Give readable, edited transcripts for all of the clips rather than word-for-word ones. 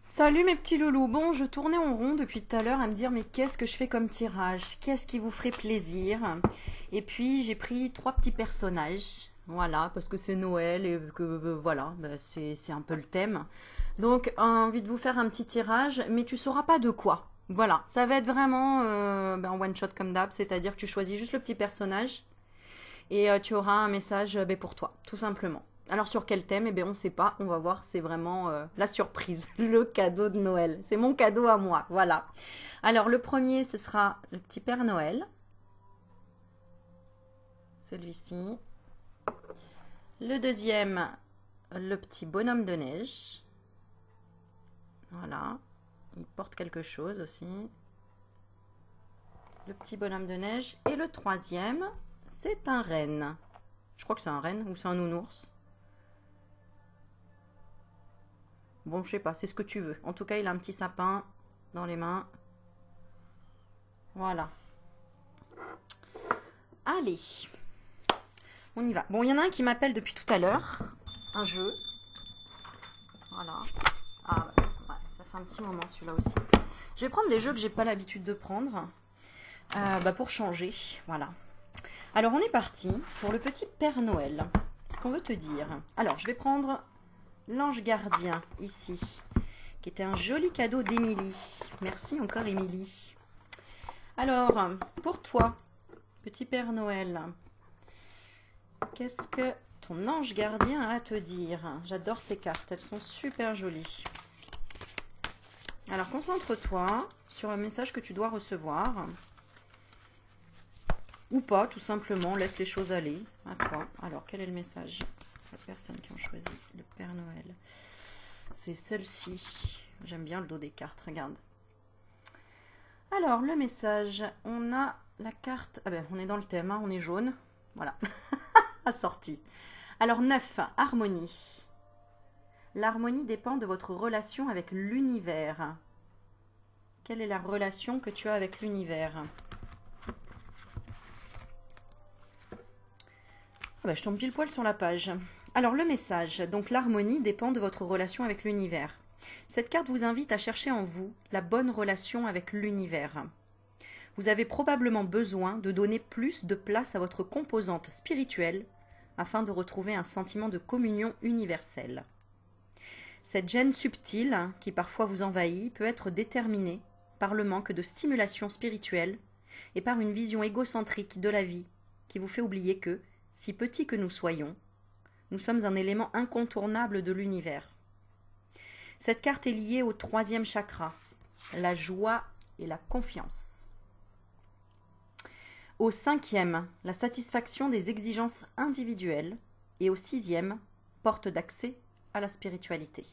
Salut mes petits loulous. Bon, je tournais en rond depuis tout à l'heure à me dire mais qu'est-ce que je fais comme tirage? Qu'est-ce qui vous ferait plaisir? Et puis j'ai pris trois petits personnages. Voilà, parce que c'est Noël et que voilà, bah, c'est un peu le thème. Donc envie de vous faire un petit tirage, mais tu sauras pas de quoi. Voilà, ça va être vraiment ben, one shot comme d'hab, c'est-à-dire que tu choisis juste le petit personnage et tu auras un message ben, pour toi, tout simplement. Alors sur quel thème? Eh bien on ne sait pas, on va voir, c'est vraiment la surprise, le cadeau de Noël. C'est mon cadeau à moi, voilà. Alors le premier, ce sera le petit Père Noël, celui-ci. Le deuxième, le petit bonhomme de neige. Voilà, il porte quelque chose aussi. Le petit bonhomme de neige. Et le troisième, c'est un renne. Je crois que c'est un renne ou c'est un nounours. Bon, je sais pas, c'est ce que tu veux. En tout cas, il a un petit sapin dans les mains. Voilà. Allez, on y va. Bon, il y en a un qui m'appelle depuis tout à l'heure. Un jeu. Voilà. Ah, ouais, ça fait un petit moment celui-là aussi. Je vais prendre des jeux que j'ai pas l'habitude de prendre. Bah pour changer. Voilà. Alors, on est parti pour le petit Père Noël. Qu'est-ce qu'on veut te dire? Alors, je vais prendre l'ange gardien ici, qui était un joli cadeau d'Émilie. Merci encore Émilie. Alors, pour toi, petit Père Noël, qu'est-ce que ton ange gardien a à te dire? J'adore ces cartes, elles sont super jolies. Alors, concentre-toi sur le message que tu dois recevoir. Ou pas, tout simplement, laisse les choses aller à toi. Alors, quel est le message? La personne qui a choisi le Père Noël. C'est celle-ci. J'aime bien le dos des cartes, regarde. Alors, le message, on a la carte... Ah ben, on est dans le thème, hein, on est jaune. Voilà, assorti. Alors, 9, harmonie. L'harmonie dépend de votre relation avec l'univers. Quelle est la relation que tu as avec l'univers? Ah bah, je tombe pile poil sur la page. Alors le message, donc l'harmonie dépend de votre relation avec l'univers. Cette carte vous invite à chercher en vous la bonne relation avec l'univers. Vous avez probablement besoin de donner plus de place à votre composante spirituelle afin de retrouver un sentiment de communion universelle. Cette gêne subtile, qui parfois vous envahit, peut être déterminée par le manque de stimulation spirituelle et par une vision égocentrique de la vie qui vous fait oublier que, si petits que nous soyons, nous sommes un élément incontournable de l'univers. Cette carte est liée au troisième chakra, la joie et la confiance. Au cinquième, la satisfaction des exigences individuelles. Et au sixième, porte d'accès à la spiritualité.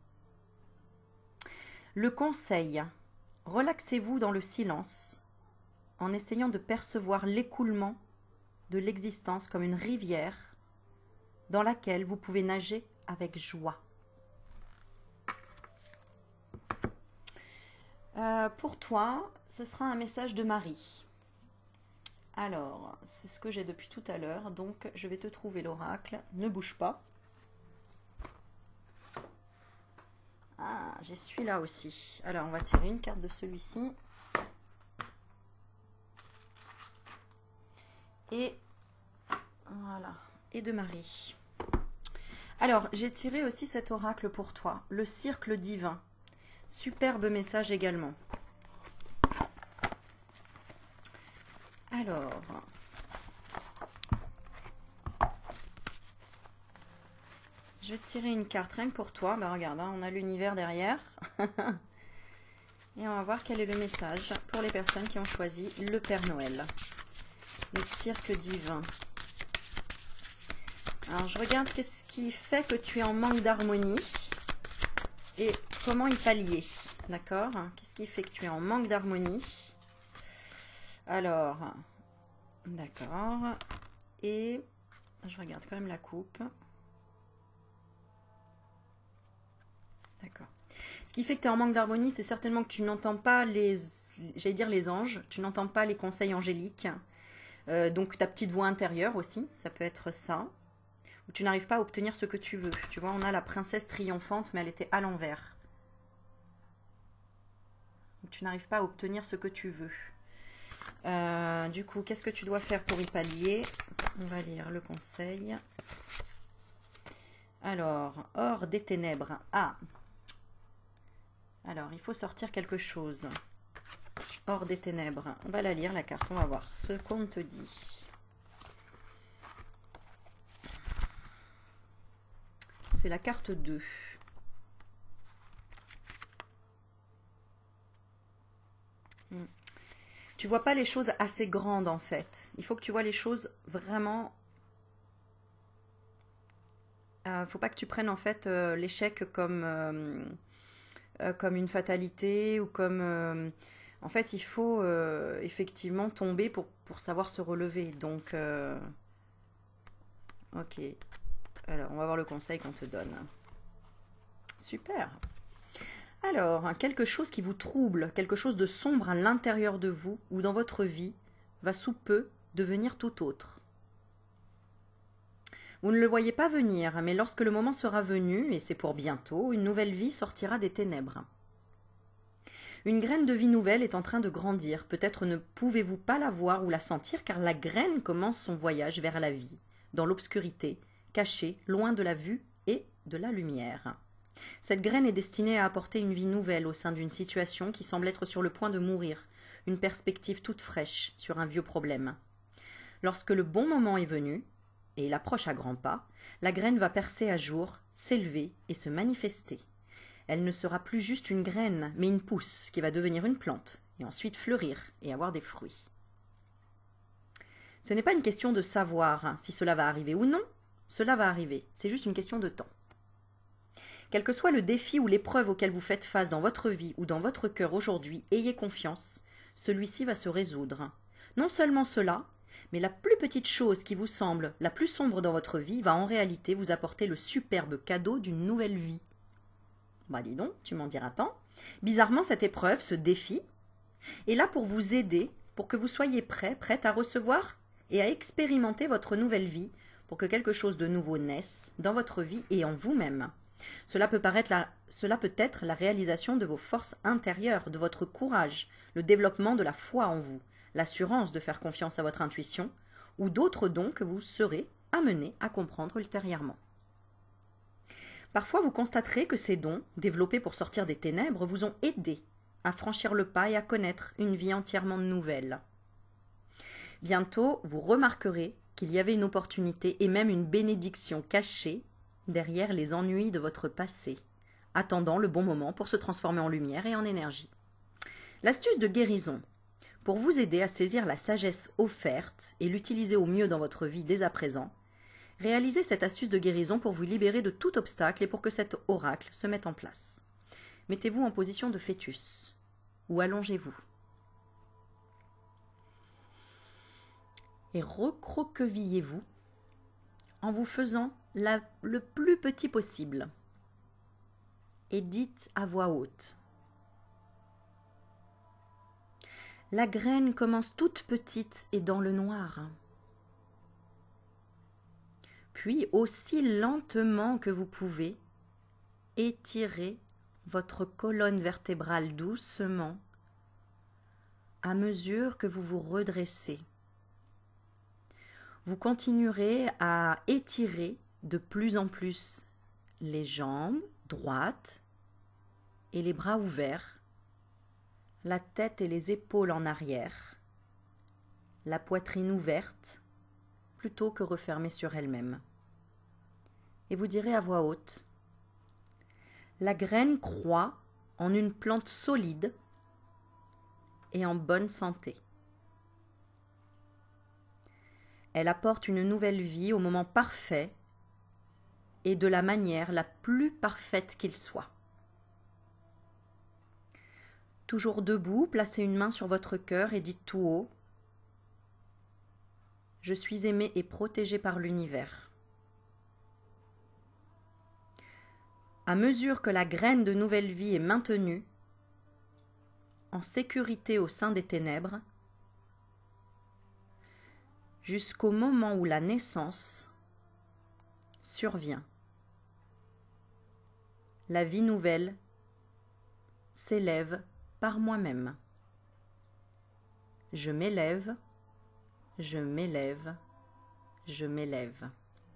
Le conseil, relaxez-vous dans le silence en essayant de percevoir l'écoulement de l'existence comme une rivière dans laquelle vous pouvez nager avec joie. Pour toi, ce sera un message de Marie. Alors, c'est ce que j'ai depuis tout à l'heure, donc je vais te trouver l'oracle. Ne bouge pas. Ah, j'ai celui-là aussi. Alors, on va tirer une carte de celui-ci. Et voilà, et de Marie. Alors, j'ai tiré aussi cet oracle pour toi, le cercle divin. Superbe message également. Alors, je vais te tirer une carte rien que pour toi. Bah regarde, hein, on a l'univers derrière. Et on va voir quel est le message pour les personnes qui ont choisi le Père Noël. Le cercle divin. Alors, je regarde qu'est-ce qui fait que tu es en manque d'harmonie et comment y pallier. D'accord? Qu'est-ce qui fait que tu es en manque d'harmonie? Alors, d'accord. Et je regarde quand même la coupe. D'accord. Ce qui fait que tu es en manque d'harmonie, c'est certainement que tu n'entends pas j'allais dire les anges, tu n'entends pas les conseils angéliques. Donc ta petite voix intérieure aussi, ça peut être ça. Ou tu n'arrives pas à obtenir ce que tu veux. Tu vois, on a la princesse triomphante, mais elle était à l'envers. Tu n'arrives pas à obtenir ce que tu veux. Du coup, qu'est-ce que tu dois faire pour y pallier? On va lire le conseil. Alors, hors des ténèbres. Ah! Alors, il faut sortir quelque chose. Hors des ténèbres. On va la lire, la carte. On va voir ce qu'on te dit. C'est la carte 2. Tu vois pas les choses assez grandes en fait. Il faut que tu vois les choses vraiment. Faut pas que tu prennes en fait l'échec comme une fatalité ou comme. En fait, il faut effectivement tomber pour savoir se relever. Donc, ok. Alors, on va voir le conseil qu'on te donne. Super. Alors, quelque chose qui vous trouble, quelque chose de sombre à l'intérieur de vous ou dans votre vie, va sous peu devenir tout autre. Vous ne le voyez pas venir, mais lorsque le moment sera venu, et c'est pour bientôt, une nouvelle vie sortira des ténèbres. Une graine de vie nouvelle est en train de grandir. Peut-être ne pouvez-vous pas la voir ou la sentir, car la graine commence son voyage vers la vie, dans l'obscurité, cachée, loin de la vue et de la lumière. Cette graine est destinée à apporter une vie nouvelle au sein d'une situation qui semble être sur le point de mourir, une perspective toute fraîche sur un vieux problème. Lorsque le bon moment est venu, et il approche à grands pas, la graine va percer à jour, s'élever et se manifester. Elle ne sera plus juste une graine, mais une pousse qui va devenir une plante, et ensuite fleurir et avoir des fruits. Ce n'est pas une question de savoir si cela va arriver ou non, cela va arriver, c'est juste une question de temps. Quel que soit le défi ou l'épreuve auquel vous faites face dans votre vie ou dans votre cœur aujourd'hui, ayez confiance, celui-ci va se résoudre. Non seulement cela, mais la plus petite chose qui vous semble la plus sombre dans votre vie va en réalité vous apporter le superbe cadeau d'une nouvelle vie. Bah dis donc, tu m'en diras tant. Bizarrement, cette épreuve, ce défi, est là pour vous aider, pour que vous soyez prête à recevoir et à expérimenter votre nouvelle vie, pour que quelque chose de nouveau naisse dans votre vie et en vous-même. Cela peut être la réalisation de vos forces intérieures, de votre courage, le développement de la foi en vous, l'assurance de faire confiance à votre intuition, ou d'autres dons que vous serez amenés à comprendre ultérieurement. Parfois, vous constaterez que ces dons, développés pour sortir des ténèbres, vous ont aidé à franchir le pas et à connaître une vie entièrement nouvelle. Bientôt, vous remarquerez qu'il y avait une opportunité et même une bénédiction cachée derrière les ennuis de votre passé, attendant le bon moment pour se transformer en lumière et en énergie. L'astuce de guérison, pour vous aider à saisir la sagesse offerte et l'utiliser au mieux dans votre vie dès à présent, réalisez cette astuce de guérison pour vous libérer de tout obstacle et pour que cet oracle se mette en place. Mettez-vous en position de fœtus ou allongez-vous. Et recroquevillez-vous en vous faisant le plus petit possible. Et dites à voix haute. La graine commence toute petite et dans le noir. Puis, aussi lentement que vous pouvez, étirez votre colonne vertébrale doucement à mesure que vous vous redressez. Vous continuerez à étirer de plus en plus les jambes droites et les bras ouverts, la tête et les épaules en arrière, la poitrine ouverte plutôt que refermée sur elle-même. Et vous direz à voix haute, la graine croît en une plante solide et en bonne santé. Elle apporte une nouvelle vie au moment parfait et de la manière la plus parfaite qu'il soit. Toujours debout, placez une main sur votre cœur et dites tout haut « Je suis aimé et protégé par l'univers ». À mesure que la graine de nouvelle vie est maintenue, en sécurité au sein des ténèbres, jusqu'au moment où la naissance survient. La vie nouvelle s'élève par moi-même. Je m'élève, je m'élève, je m'élève.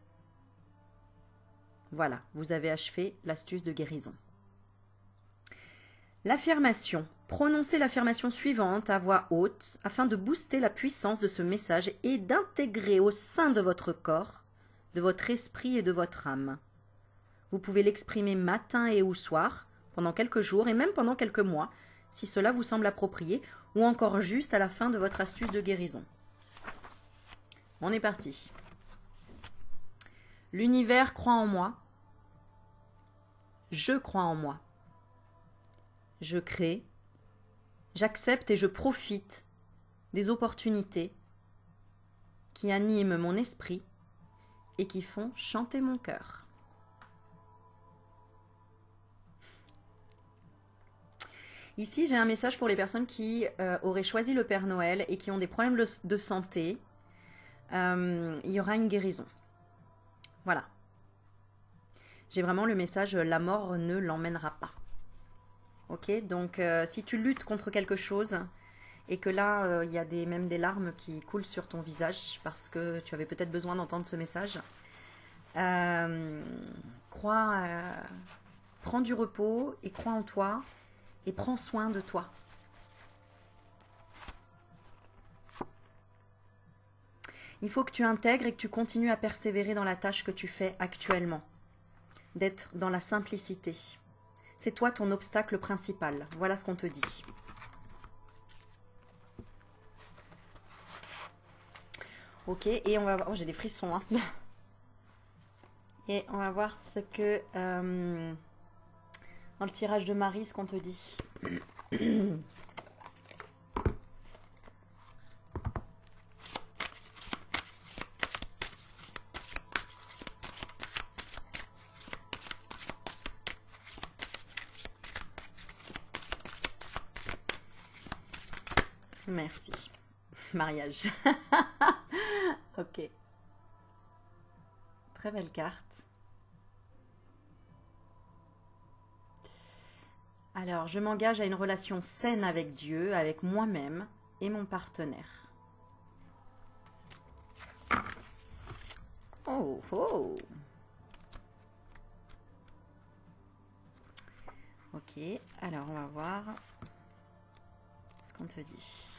Voilà, vous avez achevé l'astuce de guérison. L'affirmation. Prononcez l'affirmation suivante à voix haute afin de booster la puissance de ce message et d'intégrer au sein de votre corps, de votre esprit et de votre âme. Vous pouvez l'exprimer matin et ou soir, pendant quelques jours et même pendant quelques mois, si cela vous semble approprié, ou encore juste à la fin de votre astuce de guérison. On est parti. L'univers croit en moi. Je crois en moi. Je crée. J'accepte et je profite des opportunités qui animent mon esprit et qui font chanter mon cœur. Ici, j'ai un message pour les personnes qui auraient choisi le Père Noël et qui ont des problèmes de santé. Il y aura une guérison. Voilà. J'ai vraiment le message « La mort ne l'emmènera pas ». Ok, donc si tu luttes contre quelque chose et que là, il y a même des larmes qui coulent sur ton visage parce que tu avais peut-être besoin d'entendre ce message, prends du repos et crois en toi et prends soin de toi. Il faut que tu intègres et que tu continues à persévérer dans la tâche que tu fais actuellement, d'être dans la simplicité. C'est toi ton obstacle principal. Voilà ce qu'on te dit. Ok, et on va voir... Oh, j'ai des frissons. Hein. Et on va voir ce que... dans le tirage de Marie, ce qu'on te dit. Merci. Mariage. Ok. Très belle carte. Alors, je m'engage à une relation saine avec Dieu, avec moi-même et mon partenaire. Oh, oh. Ok, alors on va voir ce qu'on te dit.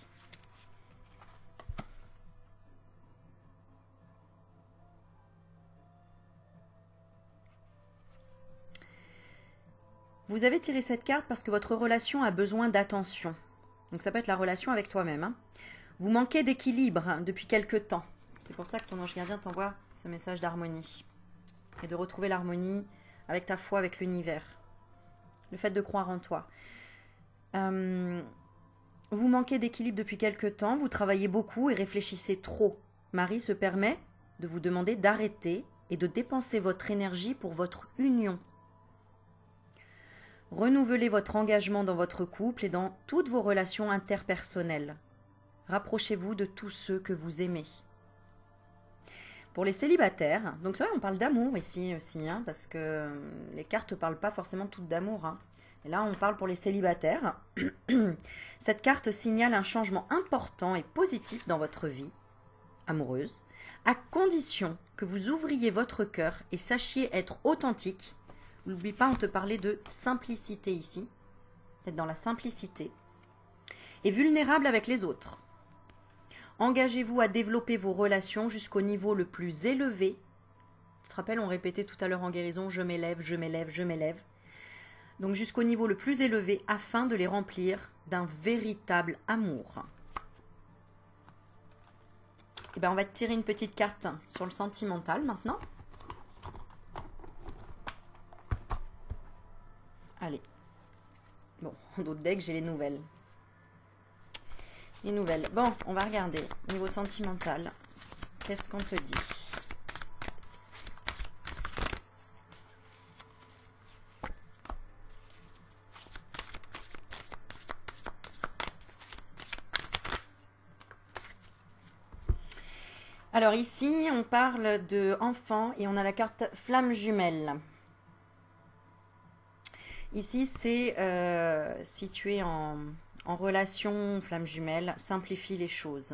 Vous avez tiré cette carte parce que votre relation a besoin d'attention. Donc ça peut être la relation avec toi-même. Hein. Vous manquez d'équilibre depuis quelque temps. C'est pour ça que ton ange gardien t'envoie ce message d'harmonie. Et de retrouver l'harmonie avec ta foi, avec l'univers. Le fait de croire en toi. Vous manquez d'équilibre depuis quelque temps. Vous travaillez beaucoup et réfléchissez trop. Marie se permet de vous demander d'arrêter et de dépenser votre énergie pour votre union. Renouvelez votre engagement dans votre couple et dans toutes vos relations interpersonnelles. Rapprochez-vous de tous ceux que vous aimez. Pour les célibataires, donc c'est vrai, on parle d'amour ici aussi, hein, parce que les cartes ne parlent pas forcément toutes d'amour. Hein. Et là, on parle pour les célibataires. Cette carte signale un changement important et positif dans votre vie amoureuse, à condition que vous ouvriez votre cœur et sachiez être authentique. N'oublie pas, on te parlait de simplicité ici, d'être dans la simplicité, et vulnérable avec les autres. Engagez-vous à développer vos relations jusqu'au niveau le plus élevé. Tu te rappelles, on répétait tout à l'heure en guérison, je m'élève, je m'élève, je m'élève. Donc jusqu'au niveau le plus élevé afin de les remplir d'un véritable amour. Et bien, on va te tirer une petite carte sur le sentimental maintenant. Allez. Bon, d'autres decks, j'ai les nouvelles. Les nouvelles. Bon, on va regarder. Niveau sentimental, qu'est-ce qu'on te dit? Alors ici, on parle de enfant et on a la carte flamme jumelle. Ici, c'est si tu es en relation flamme jumelle, simplifie les choses.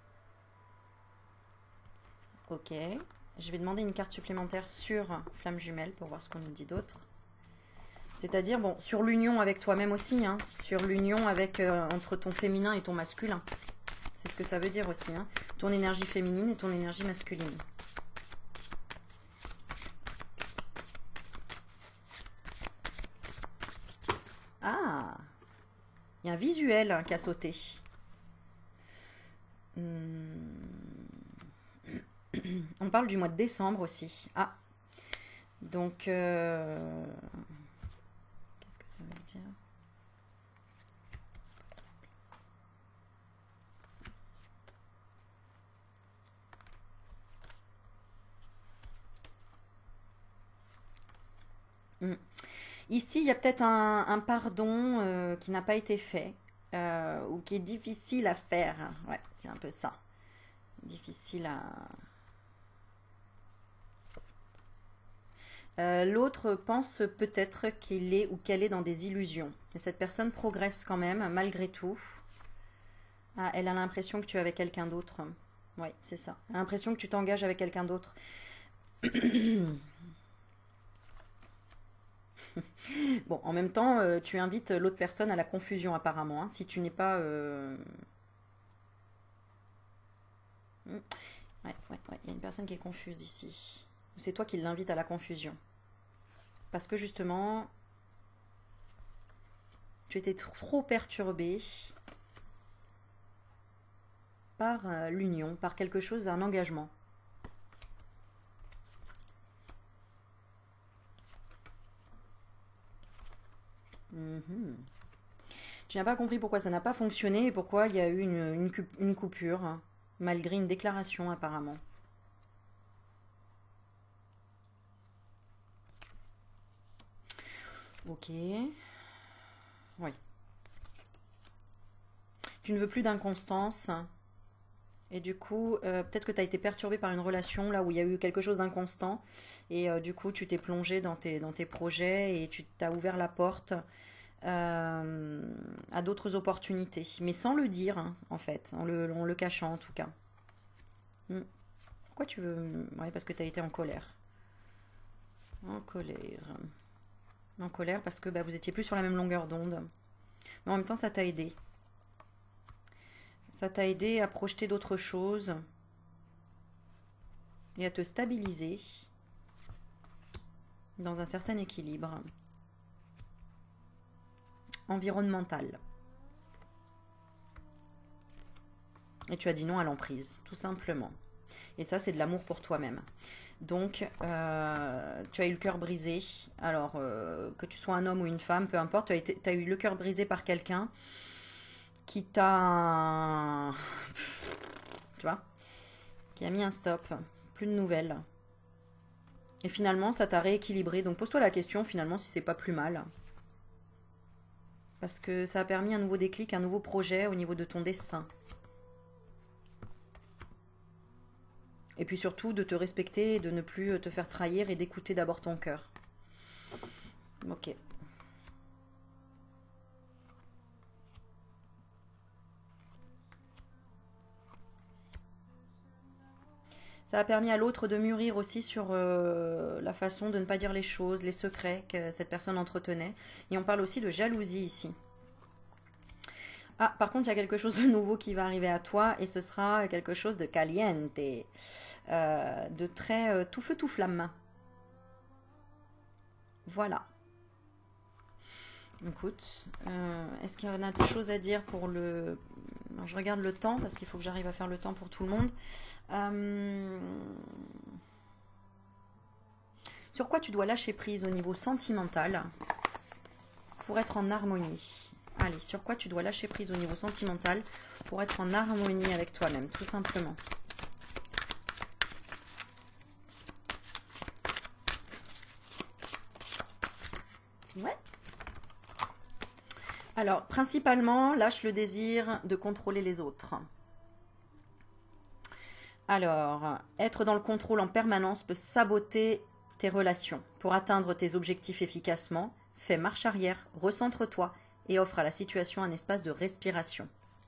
Ok. Je vais demander une carte supplémentaire sur flamme jumelle pour voir ce qu'on nous dit d'autre. C'est-à-dire, bon, sur l'union avec toi-même aussi, hein, sur l'union avec entre ton féminin et ton masculin. C'est ce que ça veut dire aussi, hein. Ton énergie féminine et ton énergie masculine. Ah, il y a un visuel qui a sauté. On parle du mois de décembre aussi. Ah, donc, qu'est-ce que ça veut dire? Ici, il y a peut-être un pardon qui n'a pas été fait ou qui est difficile à faire. Ouais, c'est un peu ça. Difficile à... L'autre pense peut-être qu'il est ou qu'elle est dans des illusions. Et cette personne progresse quand même, malgré tout. Ah, elle a l'impression que tu es avec quelqu'un d'autre. Oui, c'est ça. Elle a l'impression que tu t'engages avec quelqu'un d'autre. Bon, en même temps, tu invites l'autre personne à la confusion apparemment, hein, si tu n'es pas... Ouais, ouais, ouais, il y a une personne qui est confuse ici. C'est toi qui l'invites à la confusion. Parce que justement, tu étais trop perturbé par l'union, par quelque chose, un engagement. Tu n'as pas compris pourquoi ça n'a pas fonctionné et pourquoi il y a eu une coupure, hein, malgré une déclaration apparemment. Ok. Oui. Tu ne veux plus d'inconstance. Et du coup, peut-être que tu as été perturbé par une relation là où il y a eu quelque chose d'inconstant. Et du coup, tu t'es plongé dans tes projets et tu t'as ouvert la porte à d'autres opportunités. Mais sans le dire, hein, en fait, en le cachant en tout cas. Hmm. Pourquoi tu veux... Ouais, parce que tu as été en colère. En colère. En colère parce que bah, vous étiez plus sur la même longueur d'onde. Mais en même temps, ça t'a aidé. Ça t'a aidé à projeter d'autres choses et à te stabiliser dans un certain équilibre environnemental. Et tu as dit non à l'emprise, tout simplement. Et ça, c'est de l'amour pour toi-même. Donc, tu as eu le cœur brisé. Alors, que tu sois un homme ou une femme, peu importe, tu as eu le cœur brisé par quelqu'un qui t'a... Tu vois, qui a mis un stop. Plus de nouvelles. Et finalement, ça t'a rééquilibré. Donc, pose-toi la question, finalement, si c'est pas plus mal. Parce que ça a permis un nouveau déclic, un nouveau projet au niveau de ton destin. Et puis surtout, de te respecter, de ne plus te faire trahir et d'écouter d'abord ton cœur. Ok. Ça a permis à l'autre de mûrir aussi sur la façon de ne pas dire les choses, les secrets que cette personne entretenait. Et on parle aussi de jalousie ici. Ah, par contre, il y a quelque chose de nouveau qui va arriver à toi et ce sera quelque chose de caliente, de très tout feu tout flamme. Voilà. Écoute, est-ce qu'il y en a des choses à dire pour le... Je regarde le temps parce qu'il faut que j'arrive à faire le temps pour tout le monde. Sur quoi tu dois lâcher prise au niveau sentimental pour être en harmonie? Allez, sur quoi tu dois lâcher prise au niveau sentimental pour être en harmonie avec toi-même, tout simplement. Ouais. Alors, principalement, lâche le désir de contrôler les autres. Alors, être dans le contrôle en permanence peut saboter tes relations. Pour atteindre tes objectifs efficacement, fais marche arrière, recentre-toi et offre à la situation un espace de respiration.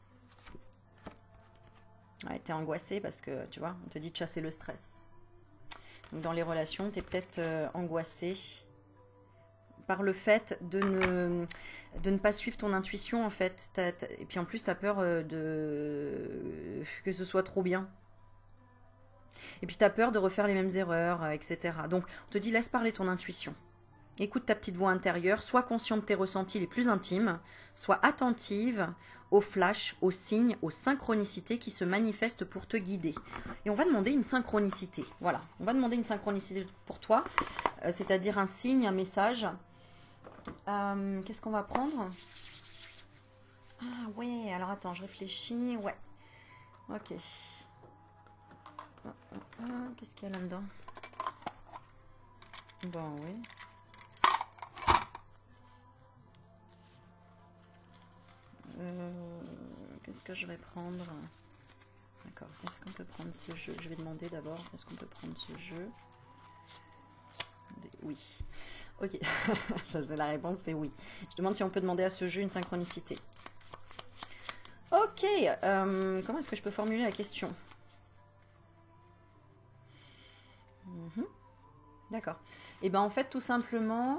Ouais, t'es angoissé parce que, tu vois, on te dit de chasser le stress. Donc dans les relations, t'es peut-être angoissé par le fait de ne pas suivre ton intuition, en fait. Et puis en plus, t'as peur que ce soit trop bien. Et puis t'as peur de refaire les mêmes erreurs, etc. Donc on te dit, laisse parler ton intuition. Écoute ta petite voix intérieure, sois conscient de tes ressentis les plus intimes, sois attentive aux flashs, aux signes, aux synchronicités qui se manifestent pour te guider. Et on va demander une synchronicité. Voilà, on va demander une synchronicité pour toi, c'est-à-dire un signe, un message. Qu'est-ce qu'on va prendre? Ah ouais, alors attends, je réfléchis. Ouais, ok. Qu'est-ce qu'il y a là-dedans? Bon, oui. Qu'est-ce que je vais prendre? D'accord, est-ce qu'on peut prendre ce jeu? Je vais demander d'abord, est-ce qu'on peut prendre ce jeu? Oui. Ok, ça c'est la réponse, c'est oui. Je demande si on peut demander à ce jeu une synchronicité. Ok, comment est-ce que je peux formuler la question? D'accord. Et ben en fait, tout simplement...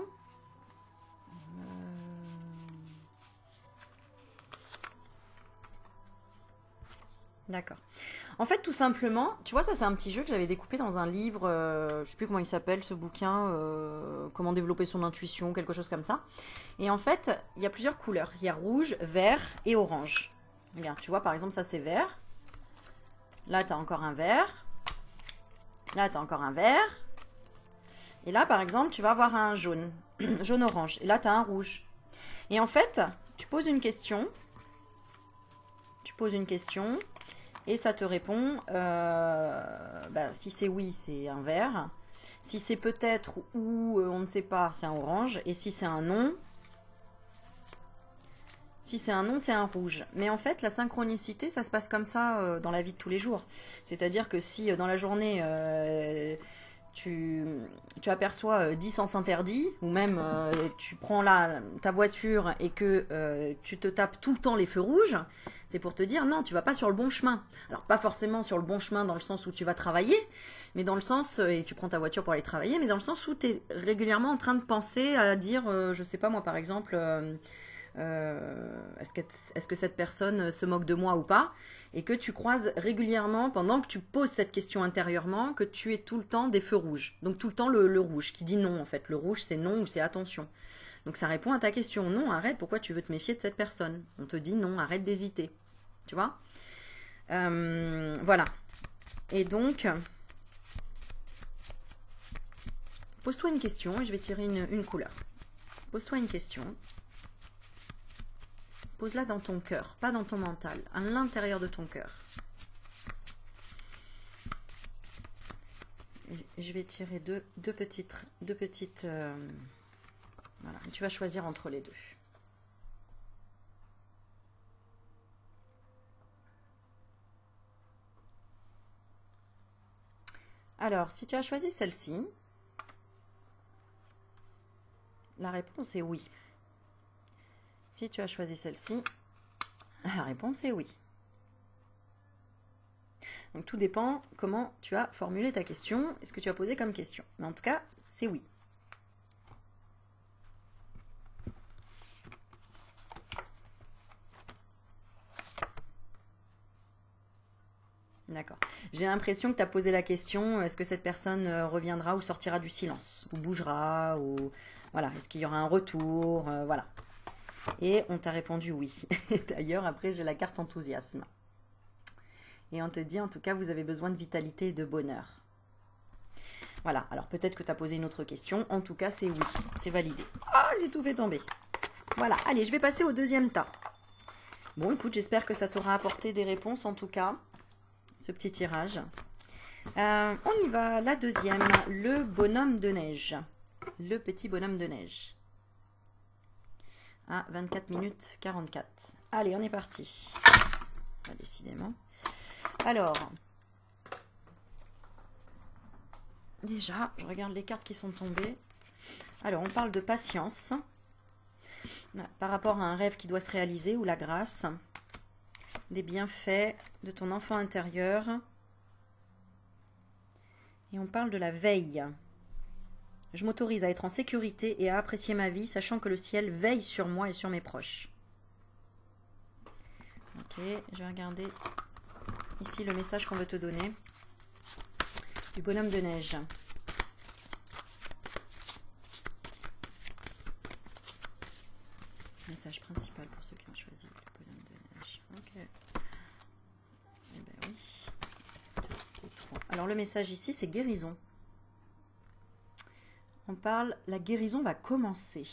D'accord. En fait, tout simplement, tu vois, ça c'est un petit jeu que j'avais découpé dans un livre, je sais plus comment il s'appelle ce bouquin, comment développer son intuition, quelque chose comme ça. Et en fait, il y a plusieurs couleurs. Il y a rouge, vert et orange. Regarde, tu vois, par exemple, ça c'est vert. Là, tu as encore un vert. Là, tu as encore un vert. Et là, par exemple, tu vas avoir un jaune, jaune-orange. Et là, tu as un rouge. Et en fait, tu poses une question. Tu poses une question. Et ça te répond, si c'est oui, c'est un vert. Si c'est peut-être ou on ne sait pas, c'est un orange. Et si c'est un non, c'est un rouge. Mais en fait, la synchronicité, ça se passe comme ça dans la vie de tous les jours. C'est-à-dire que si dans la journée, tu aperçois 10 sens interdits, ou même tu prends ta voiture et que tu te tapes tout le temps les feux rouges, c'est pour te dire non, tu vas pas sur le bon chemin. Alors pas forcément sur le bon chemin dans le sens où tu vas travailler, mais dans le sens, et tu prends ta voiture pour aller travailler, mais dans le sens où tu es régulièrement en train de penser à dire, je sais pas moi par exemple... est-ce que cette personne se moque de moi ou pas, et que tu croises régulièrement, pendant que tu poses cette question intérieurement, que tu es tout le temps des feux rouges. Donc tout le temps le rouge, qui dit non en fait. Le rouge c'est non ou c'est attention. Donc ça répond à ta question. Non, arrête, pourquoi tu veux te méfier de cette personne? On te dit non, arrête d'hésiter. Tu vois? Voilà. Et donc, pose-toi une question et je vais tirer une couleur. Pose-toi une question. Pose-la dans ton cœur, pas dans ton mental, à l'intérieur de ton cœur. Je vais tirer deux petites voilà, tu vas choisir entre les deux. Alors, si tu as choisi celle-ci, la réponse est oui. Si tu as choisi celle-ci, la réponse est oui. Donc tout dépend comment tu as formulé ta question et ce que tu as posé comme question. Mais en tout cas, c'est oui. D'accord. J'ai l'impression que tu as posé la question, est-ce que cette personne reviendra ou sortira du silence? Ou bougera? Ou voilà, est-ce qu'il y aura un retour? Voilà. Et on t'a répondu oui. D'ailleurs, après, j'ai la carte enthousiasme. Et on te dit, en tout cas, vous avez besoin de vitalité et de bonheur. Voilà, alors peut-être que tu as posé une autre question. En tout cas, c'est oui, c'est validé. Ah, j'ai tout fait tomber. Voilà, allez, je vais passer au deuxième tas. Bon, écoute, j'espère que ça t'aura apporté des réponses, en tout cas, ce petit tirage. On y va, la deuxième, le bonhomme de neige. Le petit bonhomme de neige. À 24 minutes 44. Allez, on est parti. Ah, décidément. Alors, déjà, je regarde les cartes qui sont tombées. Alors, on parle de patience. par rapport à un rêve qui doit se réaliser ou la grâce, des bienfaits de ton enfant intérieur. Et on parle de la veille. Je m'autorise à être en sécurité et à apprécier ma vie, sachant que le ciel veille sur moi et sur mes proches. Ok, je vais regarder ici le message qu'on veut te donner du bonhomme de neige. Message principal pour ceux qui ont choisi le bonhomme de neige. Ok. Eh ben oui. 2 et 3. Alors le message ici, c'est guérison. On parle, la guérison va commencer.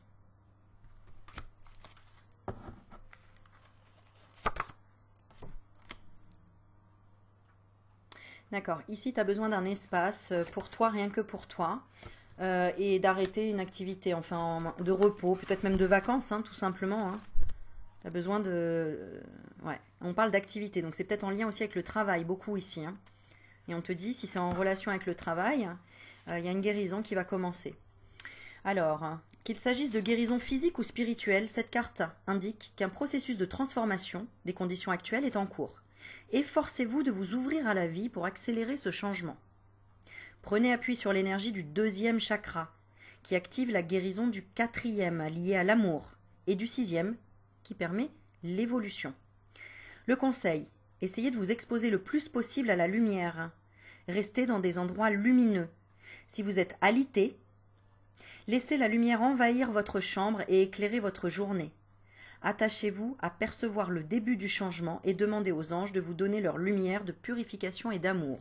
D'accord, ici tu as besoin d'un espace pour toi, rien que pour toi, et d'arrêter une activité, enfin de repos, peut-être même de vacances, hein, tout simplement. Hein. Tu as besoin de... Ouais, on parle d'activité, donc c'est peut-être en lien aussi avec le travail, beaucoup ici. Hein. Et on te dit, si c'est en relation avec le travail, il y a une guérison qui va commencer. Alors, qu'il s'agisse de guérison physique ou spirituelle, cette carte indique qu'un processus de transformation des conditions actuelles est en cours. Efforcez-vous de vous ouvrir à la vie pour accélérer ce changement. Prenez appui sur l'énergie du 2e chakra, qui active la guérison du 4e, lié à l'amour, et du 6e, qui permet l'évolution. Le conseil, essayez de vous exposer le plus possible à la lumière. Restez dans des endroits lumineux. Si vous êtes alité, laissez la lumière envahir votre chambre et éclairer votre journée. Attachez-vous à percevoir le début du changement et demandez aux anges de vous donner leur lumière de purification et d'amour.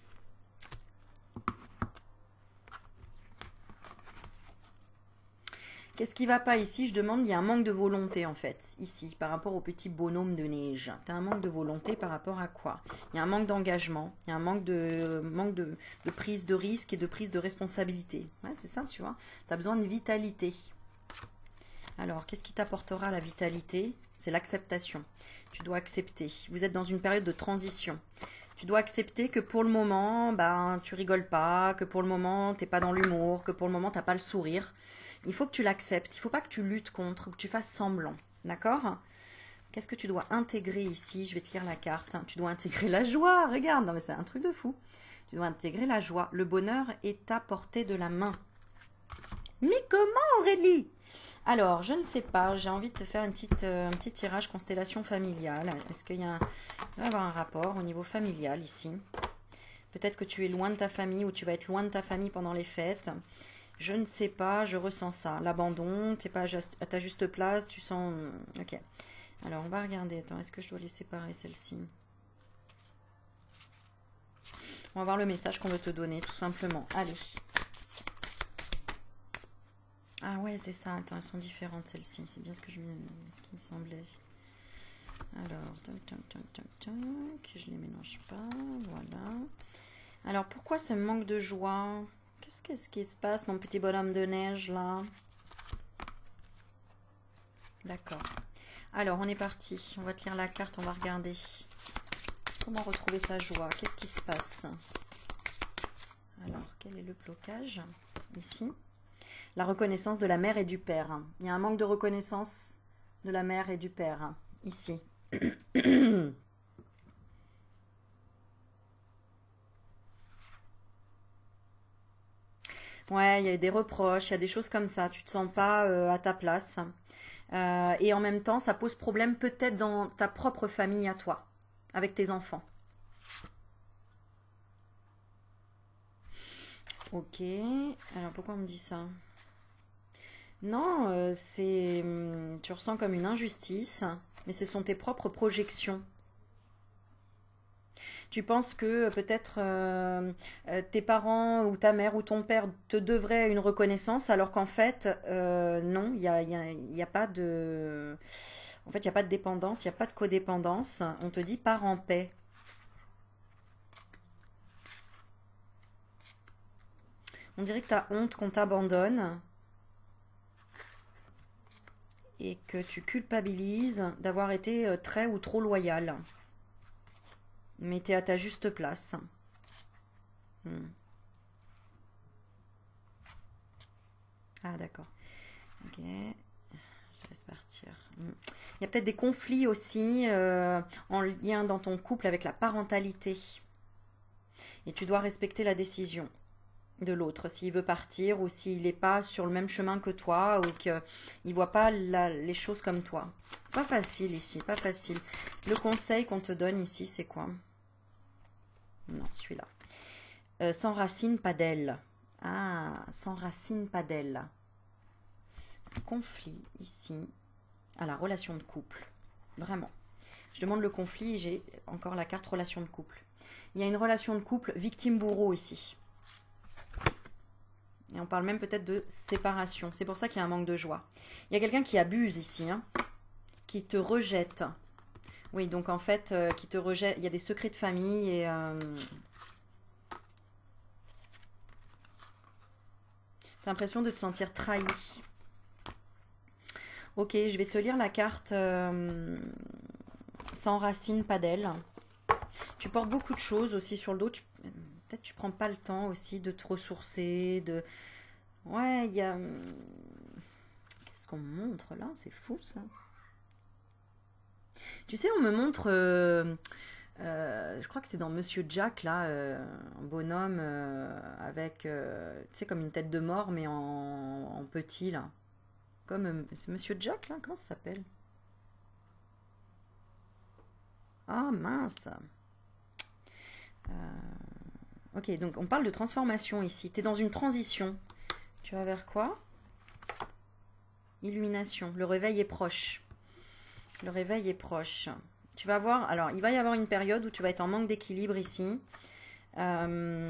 Qu'est-ce qui ne va pas ici? Je demande, il y a un manque de volonté en fait, ici, par rapport au petit bonhomme de neige. Tu as un manque de volonté par rapport à quoi? Il y a un manque d'engagement, il y a un manque de prise de risque et de prise de responsabilité. Ouais, c'est ça, tu vois. Tu as besoin de vitalité. Alors, qu'est-ce qui t'apportera la vitalité? C'est l'acceptation. Tu dois accepter. Vous êtes dans une période de transition. Tu dois accepter que pour le moment, ben, tu rigoles pas, que pour le moment, tu n'es pas dans l'humour, que pour le moment, tu n'as pas le sourire. Il faut que tu l'acceptes. Il ne faut pas que tu luttes contre, que tu fasses semblant. D'accord? Qu'est-ce que tu dois intégrer ici? Je vais te lire la carte. Tu dois intégrer la joie. Regarde, non mais c'est un truc de fou. Tu dois intégrer la joie. Le bonheur est à portée de la main. Mais comment, Aurélie? Alors, je ne sais pas, j'ai envie de te faire un petit tirage constellation familiale. Est-ce qu'il y a doit y avoir un rapport au niveau familial ici? Peut-être que tu es loin de ta famille ou tu vas être loin de ta famille pendant les fêtes. Je ne sais pas, je ressens ça. L'abandon, tu n'es pas à ta juste place, tu sens... Ok. Alors, on va regarder. Attends, est-ce que je dois les séparer, celle-ci? On va voir le message qu'on veut te donner, tout simplement. Allez. Ah ouais, c'est ça. Attends, elles sont différentes, celles-ci. C'est bien ce qui me semblait. Alors, tac. Je les mélange pas. Voilà. Alors, pourquoi ce manque de joie? Qu'est-ce qui se passe, mon petit bonhomme de neige, là? D'accord. Alors, on est parti. On va te lire la carte, on va regarder. Comment retrouver sa joie? Qu'est-ce qui se passe? Alors, quel est le blocage? Ici. La reconnaissance de la mère et du père. Il y a un manque de reconnaissance de la mère et du père. Ici. Ouais, il y a des reproches, il y a des choses comme ça. Tu te sens pas à ta place. Et en même temps, ça pose problème peut-être dans ta propre famille à toi, avec tes enfants. Ok. Alors, pourquoi on me dit ça? Non, tu ressens comme une injustice, mais ce sont tes propres projections. Tu penses que peut-être tes parents ou ta mère ou ton père te devraient une reconnaissance, alors qu'en fait, non, il y a pas de... En fait, il n'y a pas de dépendance, il n'y a pas de codépendance. On te dit pars en paix. On dirait que tu as honte qu'on t'abandonne et que tu culpabilises d'avoir été très ou trop loyal. Mais tu es à ta juste place. Ah, d'accord. Ok. Laisse partir. Il y a peut-être des conflits aussi en lien dans ton couple avec la parentalité. Et tu dois respecter la décision de l'autre, s'il veut partir ou s'il n'est pas sur le même chemin que toi ou qu'il ne voit pas les choses comme toi. Pas facile ici, pas facile. Le conseil qu'on te donne ici, c'est quoi? Non, celui-là. Sans racine, pas d'aile. Ah, sans racine, pas d'aile. Conflit ici. À la relation de couple. Vraiment. Je demande le conflit et j'ai encore la carte relation de couple. Il y a une relation de couple victime-bourreau ici. Et on parle même peut-être de séparation. C'est pour ça qu'il y a un manque de joie. Il y a quelqu'un qui abuse ici, hein, qui te rejette. Oui, donc en fait, qui te rejette. Il y a des secrets de famille et... t'as l'impression de te sentir trahi. Ok, je vais te lire la carte sans racine, pas d'aile. Tu portes beaucoup de choses aussi sur le dos. Peut-être tu prends pas le temps aussi de te ressourcer. Ouais, il y a... Qu'est-ce qu'on me montre là? C'est fou ça. Tu sais, on me montre... je crois que c'est dans Monsieur Jack, là, un bonhomme avec, tu sais, comme une tête de mort, mais en petit, là. Comme, c'est Monsieur Jack, là, comment ça s'appelle? Ah, mince. Ok, donc on parle de transformation ici. Tu es dans une transition. Tu vas vers quoi? Illumination. Le réveil est proche. Le réveil est proche. Tu vas voir, alors il va y avoir une période où tu vas être en manque d'équilibre ici. Ah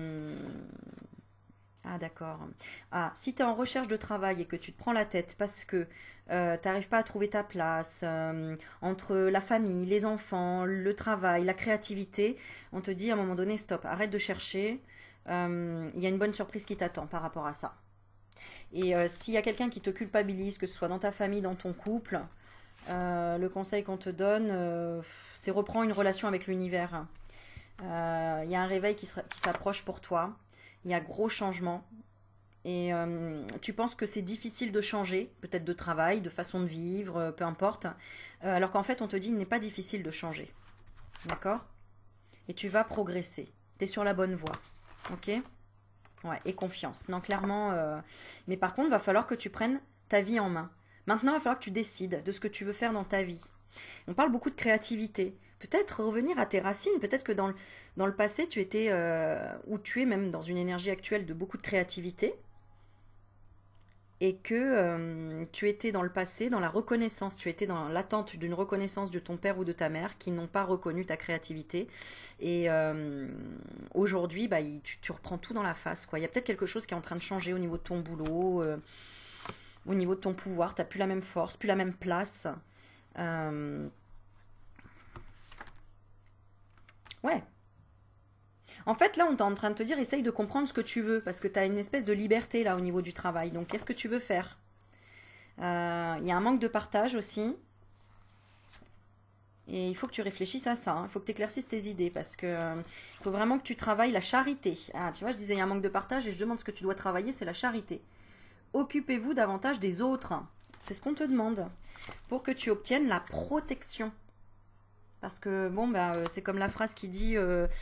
d'accord. Ah, si tu es en recherche de travail et que tu te prends la tête parce que tu n'arrives pas à trouver ta place entre la famille, les enfants, le travail, la créativité, on te dit à un moment donné, stop, arrête de chercher. Il y a une bonne surprise qui t'attend par rapport à ça. Et s'il y a quelqu'un qui te culpabilise, que ce soit dans ta famille, dans ton couple, le conseil qu'on te donne, c'est reprendre une relation avec l'univers. Il y a un réveil qui s'approche pour toi. Il y a gros changements. Et tu penses que c'est difficile de changer, peut-être de travail, de façon de vivre, peu importe. Alors qu'en fait, on te dit qu'il n'est pas difficile de changer. D'accord? Et tu vas progresser. Tu es sur la bonne voie. Ok? Ouais, et confiance. Non, clairement. Mais par contre, il va falloir que tu prennes ta vie en main. Maintenant, il va falloir que tu décides de ce que tu veux faire dans ta vie. On parle beaucoup de créativité. Peut-être revenir à tes racines. Peut-être que dans le passé, tu étais, ou tu es même dans une énergie actuelle de beaucoup de créativité. Et que tu étais dans le passé, dans la reconnaissance, tu étais dans l'attente d'une reconnaissance de ton père ou de ta mère qui n'ont pas reconnu ta créativité. Et aujourd'hui, bah, tu reprends tout dans la face, quoi. Il y a peut-être quelque chose qui est en train de changer au niveau de ton boulot, au niveau de ton pouvoir. Tu n'as plus la même force, plus la même place. Euh, ouais. En fait, là, on est en train de te dire, essaye de comprendre ce que tu veux, parce que tu as une espèce de liberté, là, au niveau du travail. Donc, qu'est-ce que tu veux faire? Il y a un manque de partage aussi. Et il faut que tu réfléchisses à ça, hein. Il faut que tu éclaircisses tes idées parce que il faut vraiment que tu travailles la charité. Ah, tu vois, je disais il y a un manque de partage et je demande ce que tu dois travailler, c'est la charité. Occupez-vous davantage des autres. C'est ce qu'on te demande pour que tu obtiennes la protection. Parce que bon, bah, c'est comme la phrase qui dit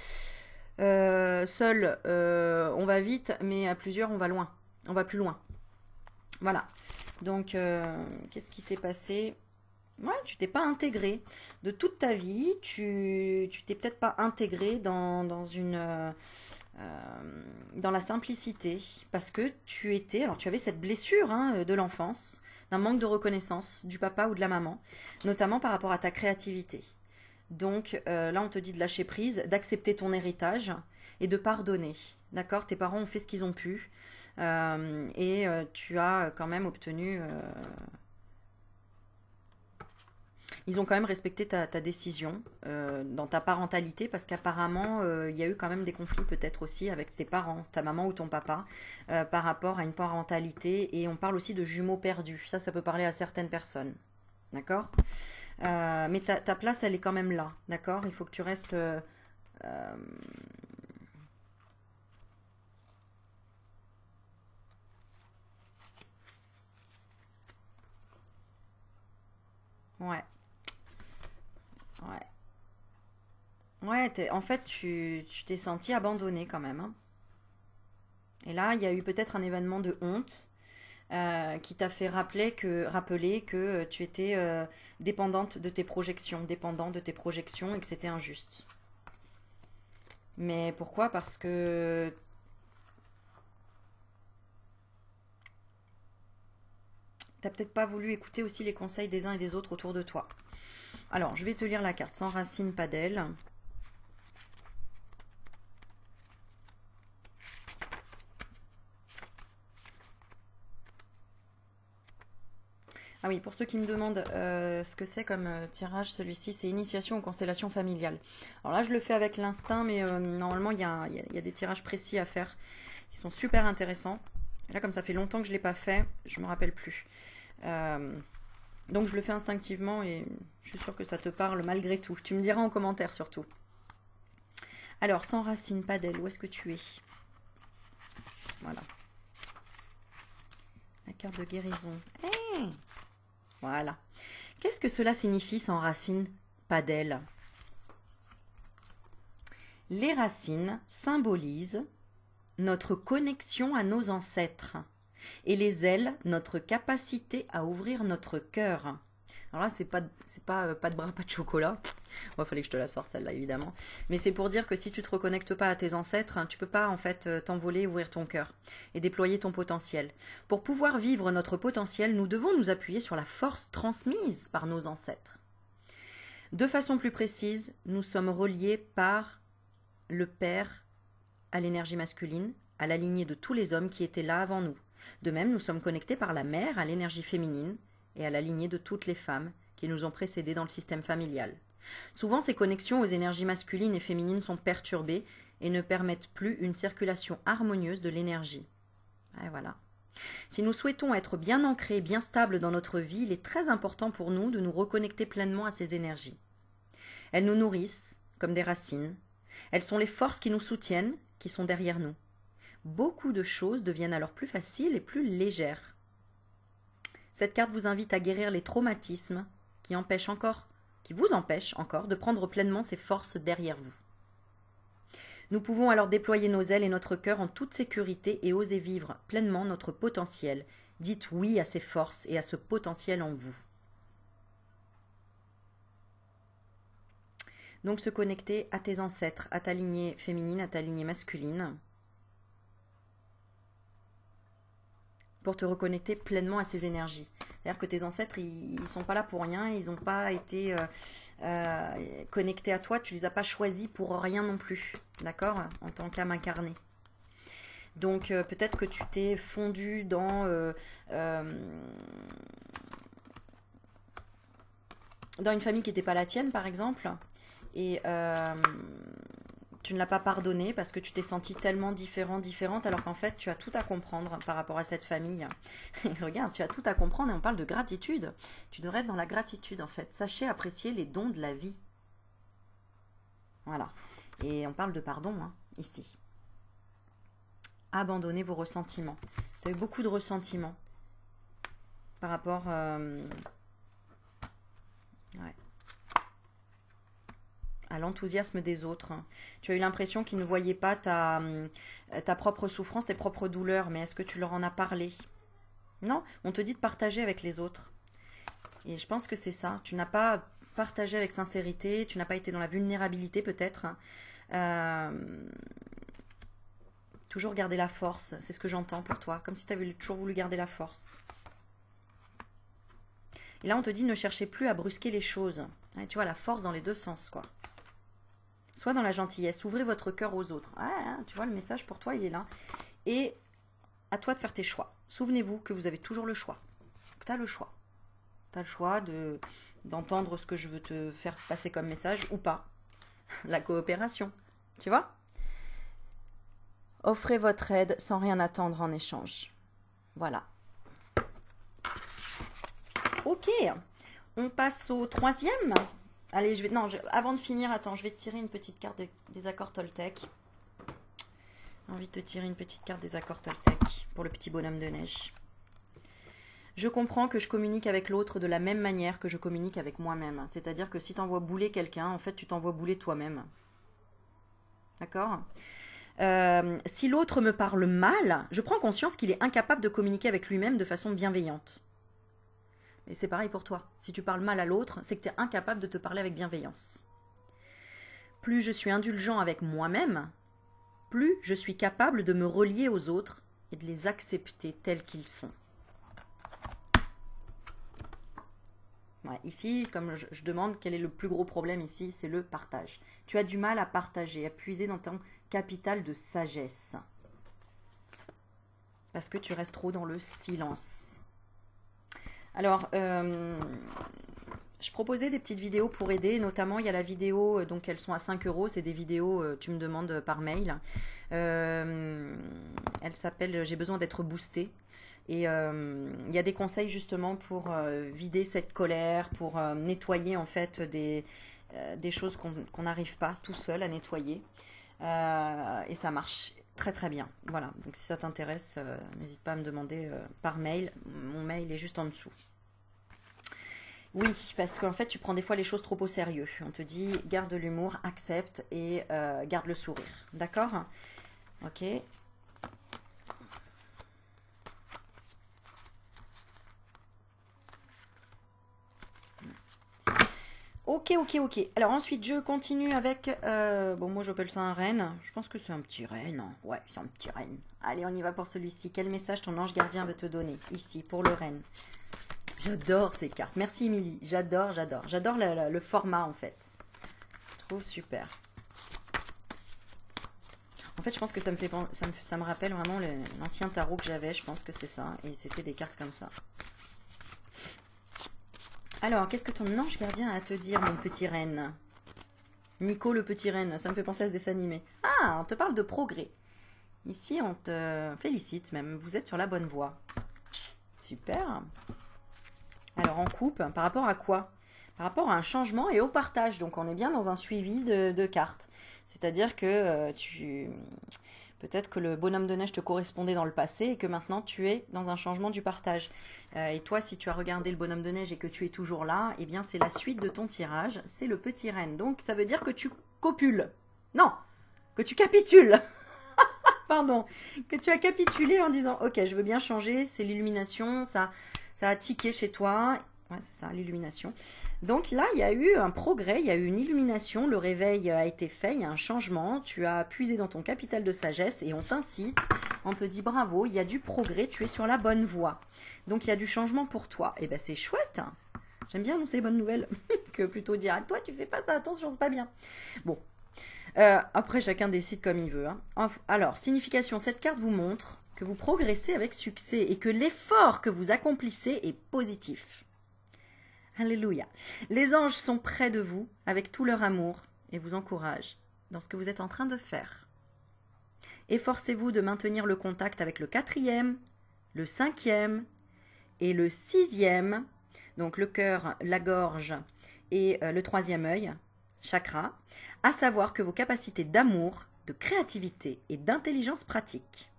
seul on va vite, mais à plusieurs on va loin. On va plus loin. Voilà. Donc, qu'est-ce qui s'est passé? Ouais, tu t'es pas intégré. De toute ta vie, tu t'es peut-être pas intégré dans la simplicité. Parce que alors tu avais cette blessure hein, de l'enfance, d'un manque de reconnaissance du papa ou de la maman, notamment par rapport à ta créativité. Donc là, on te dit de lâcher prise, d'accepter ton héritage et de pardonner. D'accord? Tes parents ont fait ce qu'ils ont pu. Et tu as quand même obtenu ils ont quand même respecté ta décision dans ta parentalité parce qu'apparemment, il y a eu quand même des conflits peut-être aussi avec tes parents, ta maman ou ton papa, par rapport à une parentalité. Et on parle aussi de jumeaux perdus. Ça peut parler à certaines personnes. D'accord? Mais ta place, elle est quand même là. D'accord? Il faut que tu restes... Ouais. Ouais. Ouais, en fait, tu t'es senti abandonné quand même, hein. Et là, il y a eu peut-être un événement de honte qui t'a fait rappeler que tu étais dépendante de tes projections, dépendant de tes projections et que c'était injuste. Mais pourquoi? Parce que t'as peut-être pas voulu écouter aussi les conseils des uns et des autres autour de toi. Alors, je vais te lire la carte sans racine, pas d'aile. Ah oui, pour ceux qui me demandent ce que c'est comme tirage, celui-ci, c'est initiation aux constellations familiales. Alors là, je le fais avec l'instinct, mais normalement, il y a des tirages précis à faire qui sont super intéressants. Et là, comme ça fait longtemps que je ne l'ai pas fait, je me rappelle plus. Euh, donc, je le fais instinctivement et je suis sûre que ça te parle malgré tout. Tu me diras en commentaire surtout. Alors, sans racine, pas d'aile, où est-ce que tu es? Voilà. La carte de guérison. Hey, voilà. Qu'est-ce que cela signifie sans racine, pas d'aile? Les racines symbolisent notre connexion à nos ancêtres et les ailes, notre capacité à ouvrir notre cœur. Alors là, c'est pas pas de bras, pas de chocolat. Il fallait que je te la sorte celle-là évidemment. Mais c'est pour dire que si tu te reconnectes pas à tes ancêtres, hein, tu peux pas en fait t'envoler, ouvrir ton cœur et déployer ton potentiel. Pour pouvoir vivre notre potentiel, nous devons nous appuyer sur la force transmise par nos ancêtres. De façon plus précise, nous sommes reliés par le Père à l'énergie masculine, à la lignée de tous les hommes qui étaient là avant nous. De même, nous sommes connectés par la mère à l'énergie féminine et à la lignée de toutes les femmes qui nous ont précédés dans le système familial. Souvent, ces connexions aux énergies masculines et féminines sont perturbées et ne permettent plus une circulation harmonieuse de l'énergie. Et voilà. Si nous souhaitons être bien ancrés, bien stables dans notre vie, il est très important pour nous de nous reconnecter pleinement à ces énergies. Elles nous nourrissent, comme des racines. Elles sont les forces qui nous soutiennent, qui sont derrière nous. Beaucoup de choses deviennent alors plus faciles et plus légères. Cette carte vous invite à guérir les traumatismes qui vous empêchent encore de prendre pleinement ces forces derrière vous. Nous pouvons alors déployer nos ailes et notre cœur en toute sécurité et oser vivre pleinement notre potentiel. Dites oui à ces forces et à ce potentiel en vous. Donc se connecter à tes ancêtres, à ta lignée féminine, à ta lignée masculine, pour te reconnecter pleinement à ces énergies. C'est-à-dire que tes ancêtres, ils sont pas là pour rien, ils n'ont pas été connectés à toi, tu les as pas choisis pour rien non plus, d'accord? En tant qu'âme incarnée. Donc peut-être que tu t'es fondu dans une famille qui n'était pas la tienne, par exemple, et tu ne l'as pas pardonné parce que tu t'es senti tellement différente, alors qu'en fait, tu as tout à comprendre par rapport à cette famille. Regarde, tu as tout à comprendre et on parle de gratitude. Tu devrais être dans la gratitude, en fait. Sachez apprécier les dons de la vie. Voilà. Et on parle de pardon, hein, ici. Abandonnez vos ressentiments. Tu as eu beaucoup de ressentiments par rapport... ouais, à l'enthousiasme des autres. Tu as eu l'impression qu'ils ne voyaient pas ta propre souffrance, tes propres douleurs, mais est-ce que tu leur en as parlé? Non, on te dit de partager avec les autres. Et je pense que c'est ça. Tu n'as pas partagé avec sincérité, tu n'as pas été dans la vulnérabilité peut-être. Toujours garder la force, c'est ce que j'entends pour toi, comme si tu avais toujours voulu garder la force. Et là, on te dit ne cherchez plus à brusquer les choses. Tu vois, la force dans les deux sens, quoi. Soit dans la gentillesse, ouvrez votre cœur aux autres. Tu vois, le message pour toi, il est là. Et à toi de faire tes choix. Souvenez-vous que vous avez toujours le choix. Que tu as le choix. Tu as le choix d'entendre ce que je veux te faire passer comme message ou pas. La coopération. Tu vois? Offrez votre aide sans rien attendre en échange. Voilà. Ok. On passe au troisième. Allez, avant de finir, attends, je vais te tirer une petite carte des accords Toltec. J'ai envie de te tirer une petite carte des accords Toltec pour le petit bonhomme de neige. Je comprends que je communique avec l'autre de la même manière que je communique avec moi-même. C'est-à-dire que si tu envoies bouler quelqu'un, en fait, tu t'envoies bouler toi-même. D'accord? Si l'autre me parle mal, je prends conscience qu'il est incapable de communiquer avec lui-même de façon bienveillante. Et c'est pareil pour toi. Si tu parles mal à l'autre, c'est que tu es incapable de te parler avec bienveillance. Plus je suis indulgent avec moi-même, plus je suis capable de me relier aux autres et de les accepter tels qu'ils sont. Ouais, ici, comme je demande quel est le plus gros problème ici, c'est le partage. Tu as du mal à partager, à puiser dans ton capital de sagesse. Parce que tu restes trop dans le silence. Alors, je proposais des petites vidéos pour aider, notamment il y a la vidéo, donc elles sont à 5 euros, c'est des vidéos, tu me demandes par mail. Elle s'appelle J'ai besoin d'être boostée. Et il y a des conseils justement pour vider cette colère, pour nettoyer en fait des choses qu'on n'arrive pas tout seul à nettoyer. Et ça marche très très bien. Voilà, donc si ça t'intéresse, n'hésite pas à me demander par mail. Mon mail est juste en dessous. Oui, parce qu'en fait, tu prends des fois les choses trop au sérieux. On te dit, garde l'humour, accepte et garde le sourire. D'accord? Ok. Ok, ok, ok. Alors ensuite, je continue avec... bon, moi j'appelle ça un renne. Je pense que c'est un petit renne. Ouais, c'est un petit renne. Allez, on y va pour celui-ci. Quel message ton ange gardien veut te donner? Ici, pour le renne. J'adore ces cartes. Merci, Émilie. J'adore, j'adore. J'adore le format, en fait. Je trouve super. En fait, je pense que ça me rappelle vraiment l'ancien tarot que j'avais. Je pense que c'est ça. Et c'était des cartes comme ça. Alors, qu'est-ce que ton ange gardien a à te dire, mon petit renne? Nico le petit renne, ça me fait penser à ce dessin animé. Ah, on te parle de progrès. Ici, on te félicite même. Vous êtes sur la bonne voie. Super. Alors, en coupe, par rapport à quoi? Par rapport à un changement et au partage. Donc, on est bien dans un suivi de cartes. C'est-à-dire que peut-être que le bonhomme de neige te correspondait dans le passé et que maintenant tu es dans un changement du partage. Et toi, si tu as regardé le bonhomme de neige et que tu es toujours là, eh bien c'est la suite de ton tirage, c'est le petit renne. Donc ça veut dire que tu copules. Non, que tu capitules. Pardon, que tu as capitulé en disant ok, je veux bien changer, c'est l'illumination, ça a tiqué chez toi. Ouais, c'est ça, l'illumination. Donc là, il y a eu un progrès, il y a eu une illumination, le réveil a été fait, il y a un changement, tu as puisé dans ton capital de sagesse et on t'incite, on te dit bravo, il y a du progrès, tu es sur la bonne voie. Donc il y a du changement pour toi. Et ben c'est chouette. J'aime bien annoncer les bonnes nouvelles que plutôt dire à toi tu fais pas ça, attention, c'est pas bien. Bon. Après, chacun décide comme il veut. Hein. Alors, signification, cette carte vous montre que vous progressez avec succès et que l'effort que vous accomplissez est positif. Alléluia. Les anges sont près de vous avec tout leur amour et vous encouragent dans ce que vous êtes en train de faire. Efforcez-vous de maintenir le contact avec le 4e, le 5e et le 6e, donc le cœur, la gorge et le 3e œil, chakra, à savoir que vos capacités d'amour, de créativité et d'intelligence pratique.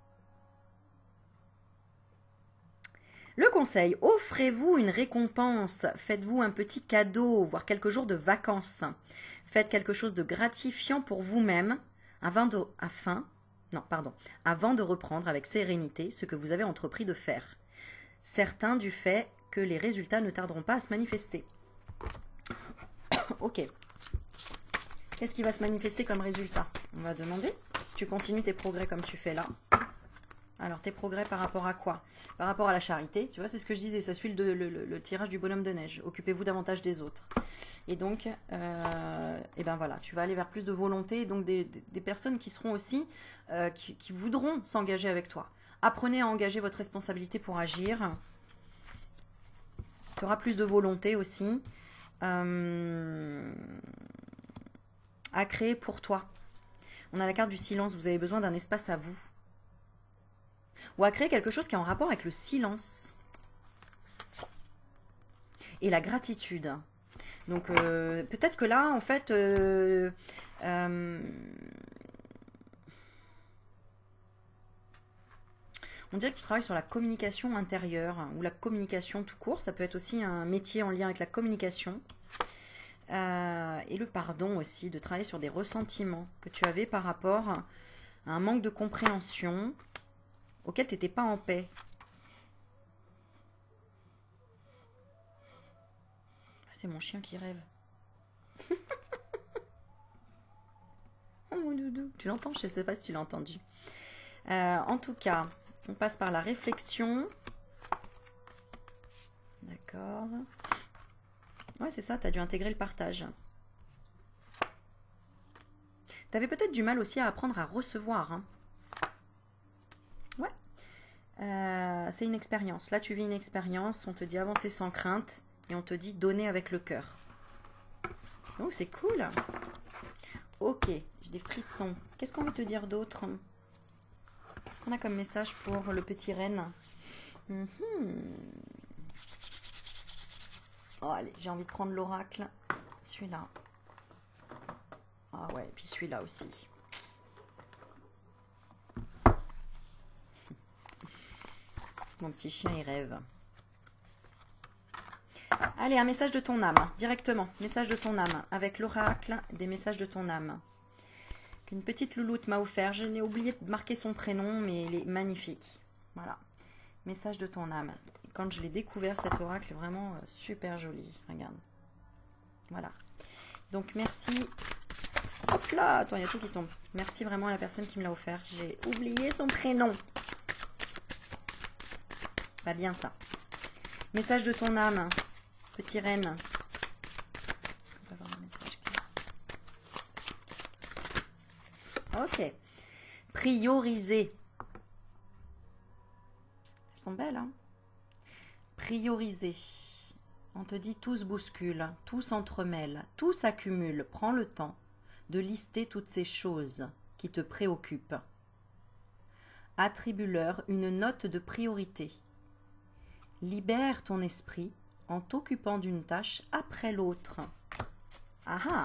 Le conseil, offrez-vous une récompense, faites-vous un petit cadeau, voire quelques jours de vacances. Faites quelque chose de gratifiant pour vous-même avant de reprendre avec sérénité ce que vous avez entrepris de faire. Certain du fait que les résultats ne tarderont pas à se manifester. Ok. Qu'est-ce qui va se manifester comme résultat? On va demander. Si tu continues tes progrès comme tu fais là. Alors, tes progrès par rapport à quoi? Par rapport à la charité, tu vois, c'est ce que je disais, ça suit le tirage du bonhomme de neige. Occupez-vous davantage des autres. Et donc, et ben voilà, tu vas aller vers plus de volonté, donc des personnes qui seront aussi, qui voudront s'engager avec toi. Apprenez à engager votre responsabilité pour agir. Tu auras plus de volonté aussi à créer pour toi. On a la carte du silence, vous avez besoin d'un espace à vous. Ou à créer quelque chose qui est en rapport avec le silence. Et la gratitude. Donc peut-être que là, en fait, On dirait que tu travailles sur la communication intérieure ou la communication tout court. Ça peut être aussi un métier en lien avec la communication. Et le pardon aussi, de travailler sur des ressentiments que tu avais par rapport à un manque de compréhension auquel tu n'étais pas en paix. C'est mon chien qui rêve. Oh mon doudou, tu l'entends? Je ne sais pas si tu l'as entendu. En tout cas, on passe par la réflexion. D'accord. Ouais, c'est ça, tu as dû intégrer le partage. Tu avais peut-être du mal aussi à apprendre à recevoir. Hein. Ouais. C'est une expérience. Là, tu vis une expérience. On te dit avancer sans crainte. Et on te dit donner avec le cœur. Oh, c'est cool. Ok, j'ai des frissons. Qu'est-ce qu'on veut te dire d'autre? Qu'est-ce qu'on a comme message pour le petit renne? Oh, allez, j'ai envie de prendre l'oracle. Celui-là. Ah ouais, et puis celui-là aussi. Mon petit chien, il rêve. Allez, un message de ton âme, directement. Message de ton âme, avec l'oracle des messages de ton âme. Qu'une petite louloute m'a offert. Je n'ai oublié de marquer son prénom, mais il est magnifique. Voilà. Message de ton âme. Quand je l'ai découvert, cet oracle est vraiment super joli. Regarde. Voilà. Donc, merci. Hop là, attends, il y a tout qui tombe. Merci vraiment à la personne qui me l'a offert. J'ai oublié son prénom. Pas bien ça. Message de ton âme. Petit renne. Est-ce qu'on peut avoir un message? Ok. Prioriser. Elles sont belles, hein? Prioriser. On te dit tout se bouscule, tout s'entremêle, tout s'accumule. Prends le temps de lister toutes ces choses qui te préoccupent. Attribue-leur une note de priorité. Libère ton esprit en t'occupant d'une tâche après l'autre. Ah ah.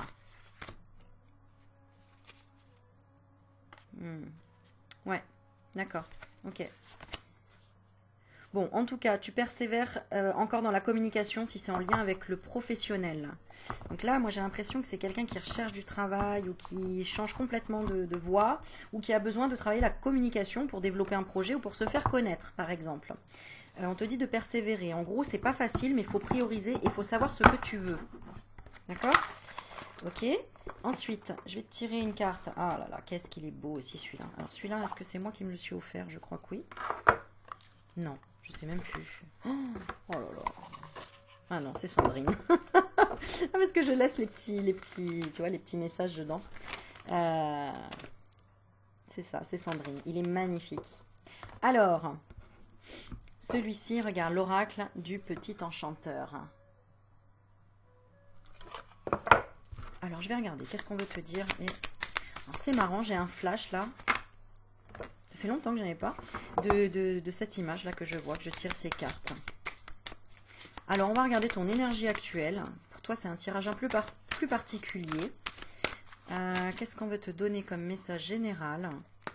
Ouais, d'accord. Ok. Bon, en tout cas, tu persévères encore dans la communication si c'est en lien avec le professionnel. Donc là, moi j'ai l'impression que c'est quelqu'un qui recherche du travail ou qui change complètement de voie ou qui a besoin de travailler la communication pour développer un projet ou pour se faire connaître, par exemple. On te dit de persévérer. En gros, c'est pas facile, mais il faut prioriser et il faut savoir ce que tu veux. D'accord? Ok. Ensuite, je vais te tirer une carte. Ah là là, qu'est-ce qu'il est beau aussi celui-là. Alors celui-là, est-ce que c'est moi qui me le suis offert? Je crois que oui. Non, je sais même plus. Oh là là. Ah non, c'est Sandrine. Parce que je laisse tu vois, les petits messages dedans. C'est ça, c'est Sandrine. Il est magnifique. Alors, celui-ci, regarde, l'oracle du petit enchanteur. Alors, je vais regarder. Qu'est-ce qu'on veut te dire? C'est marrant, j'ai un flash là. Ça fait longtemps que je n'en ai pas. De cette image là que je vois, que je tire ces cartes. Alors, on va regarder ton énergie actuelle. Pour toi, c'est un tirage un peu plus particulier. Qu'est-ce qu'on veut te donner comme message général?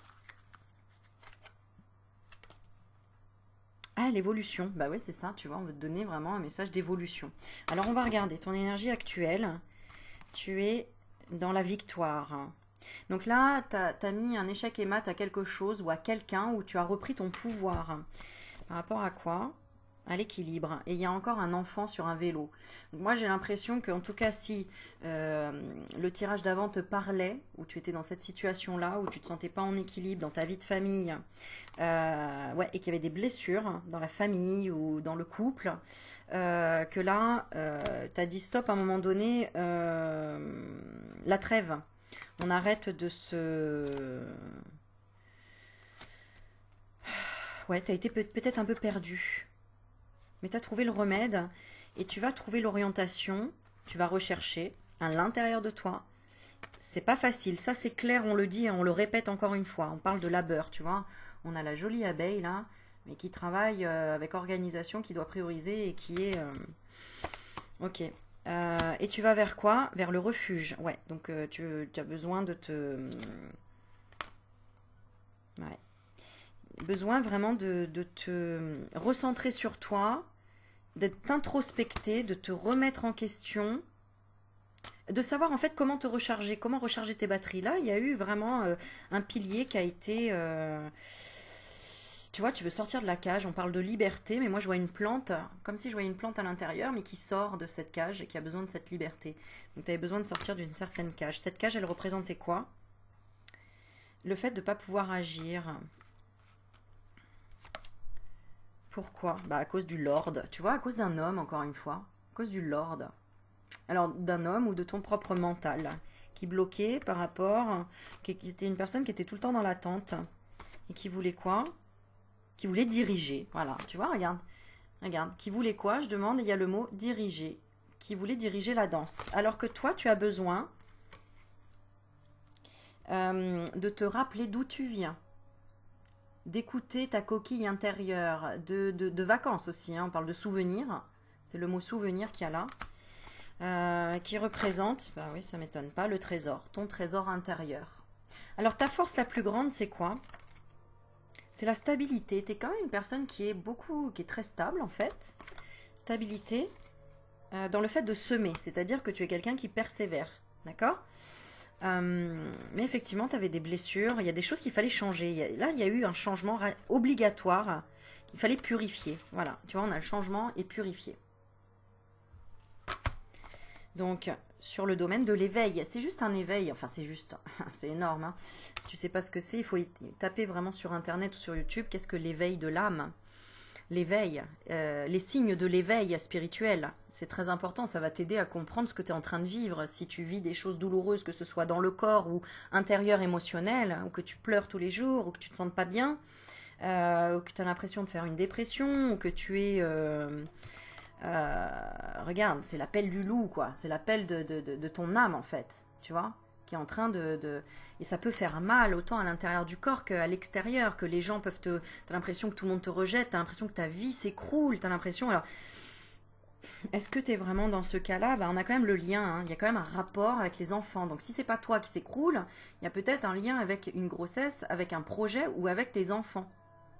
Ah, l'évolution. Bah ouais, c'est ça, tu vois, on veut te donner vraiment un message d'évolution. Alors, on va regarder ton énergie actuelle. Tu es dans la victoire. Donc là, tu as mis un échec et mat à quelque chose ou à quelqu'un où tu as repris ton pouvoir. Par rapport à quoi? À l'équilibre. Et il y a encore un enfant sur un vélo. Donc moi, j'ai l'impression qu'en tout cas, si le tirage d'avant te parlait, où tu étais dans cette situation-là, où tu ne te sentais pas en équilibre dans ta vie de famille, ouais, et qu'il y avait des blessures dans la famille ou dans le couple, que là, tu as dit stop à un moment donné, la trêve. On arrête de se... Ouais, tu as été peut-être un peu perdu. Mais tu as trouvé le remède et tu vas trouver l'orientation, tu vas rechercher à l'intérieur de toi. C'est pas facile, ça c'est clair, on le dit et on le répète encore une fois. On parle de labeur, tu vois. On a la jolie abeille là, mais qui travaille avec organisation, qui doit prioriser et qui est... Ok. Et tu vas vers quoi? Vers le refuge. Ouais, donc tu as besoin de te... Ouais. besoin vraiment de te recentrer sur toi, de t'introspecter, de te remettre en question, de savoir en fait comment recharger tes batteries. Là, il y a eu vraiment un pilier qui a été... tu vois, tu veux sortir de la cage, on parle de liberté, mais moi je vois une plante, comme si je voyais une plante à l'intérieur, mais qui sort de cette cage et qui a besoin de cette liberté. Donc tu avais besoin de sortir d'une certaine cage. Cette cage, elle représentait quoi? Le fait de ne pas pouvoir agir. Pourquoi? Bah à cause du lord, tu vois, à cause d'un homme, encore une fois. À cause du lord. Alors, d'un homme ou de ton propre mental, qui bloquait par rapport, qui était une personne qui était tout le temps dans l'attente, et qui voulait quoi? Qui voulait diriger, voilà, tu vois, regarde, regarde, qui voulait quoi? Je demande, il y a le mot diriger, qui voulait diriger la danse. Alors que toi, tu as besoin de te rappeler d'où tu viens, d'écouter ta coquille intérieure, de vacances aussi, hein, on parle de souvenirs, c'est le mot souvenir qu'il y a là. Qui représente, bah oui, ça m'étonne pas, le trésor, ton trésor intérieur. Alors ta force la plus grande, c'est quoi? C'est la stabilité. Tu es quand même une personne qui est très stable en fait. Stabilité dans le fait de semer, c'est-à-dire que tu es quelqu'un qui persévère, d'accord? Mais effectivement, tu avais des blessures, il y a des choses qu'il fallait changer. Là, il y a eu un changement obligatoire qu'il fallait purifier. Voilà, tu vois, on a le changement et purifier. Donc, sur le domaine de l'éveil, c'est juste un éveil, enfin c'est juste, c'est énorme, hein. Tu sais pas ce que c'est, il faut taper vraiment sur internet ou sur YouTube, qu'est-ce que l'éveil de l'âme? L'éveil, les signes de l'éveil spirituel, c'est très important, ça va t'aider à comprendre ce que tu es en train de vivre. Si tu vis des choses douloureuses, que ce soit dans le corps ou intérieur émotionnel, ou que tu pleures tous les jours, ou que tu te sens pas bien, ou que tu as l'impression de faire une dépression, ou que tu es... regarde, c'est l'appel du loup, quoi. C'est l'appel de ton âme, en fait. Tu vois? Qui est en train Et ça peut faire mal, autant à l'intérieur du corps qu'à l'extérieur, que les gens peuvent te... T'as l'impression que tout le monde te rejette, t'as l'impression que ta vie s'écroule, t'as l'impression... Alors, est-ce que t'es vraiment dans ce cas-là? Bah, on a quand même le lien, hein. Il y a quand même un rapport avec les enfants. Donc, si c'est pas toi qui s'écroule, il y a peut-être un lien avec une grossesse, avec un projet ou avec tes enfants.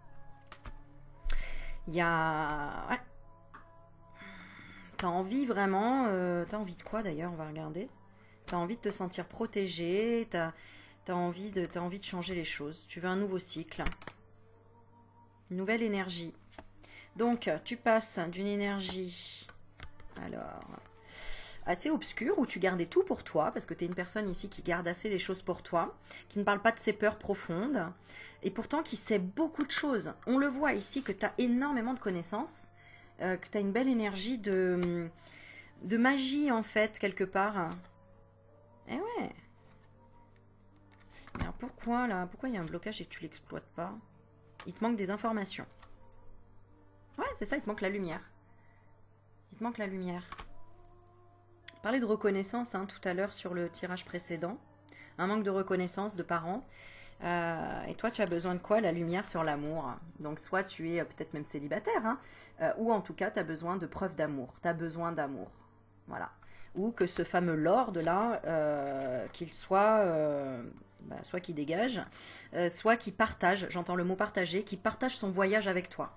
Il y a... Ouais. T'as envie vraiment... T'as envie de quoi d'ailleurs? On va regarder. T'as envie de te sentir protégé, t'as envie de changer les choses. Tu veux un nouveau cycle. Une nouvelle énergie. Donc, tu passes d'une énergie... Alors... assez obscure, où tu gardais tout pour toi, parce que tu es une personne ici qui garde assez les choses pour toi, qui ne parle pas de ses peurs profondes, et pourtant qui sait beaucoup de choses. On le voit ici que tu as énormément de connaissances, que tu as une belle énergie de magie, en fait, quelque part. Eh ouais. Alors pourquoi, là? Pourquoi il y a un blocage et que tu l'exploites pas? Il te manque des informations. Ouais, c'est ça, il te manque la lumière. Il te manque la lumière. Parler de reconnaissance, hein, tout à l'heure sur le tirage précédent. Un manque de reconnaissance de parents. Et toi, tu as besoin de quoi? La lumière sur l'amour. Donc, soit tu es peut-être même célibataire, hein, ou en tout cas, tu as besoin de preuves d'amour. Tu as besoin d'amour. Voilà. Ou que ce fameux lord là, qu'il soit, soit qu'il dégage, soit qu'il partage, j'entends le mot partager, qu'il partage son voyage avec toi.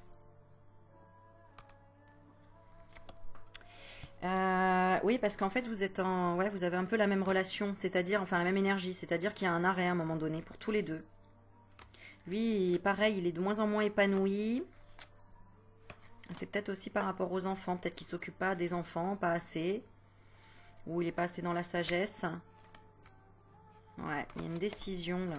Oui, parce qu'en fait, vous êtes ouais, vous avez un peu la même relation, c'est-à-dire, enfin, la même énergie, c'est-à-dire qu'il y a un arrêt à un moment donné pour tous les deux. Lui, pareil, il est de moins en moins épanoui. C'est peut-être aussi par rapport aux enfants, peut-être qu'il ne s'occupe pas des enfants, pas assez, ou il n'est pas assez dans la sagesse. Ouais, il y a une décision là.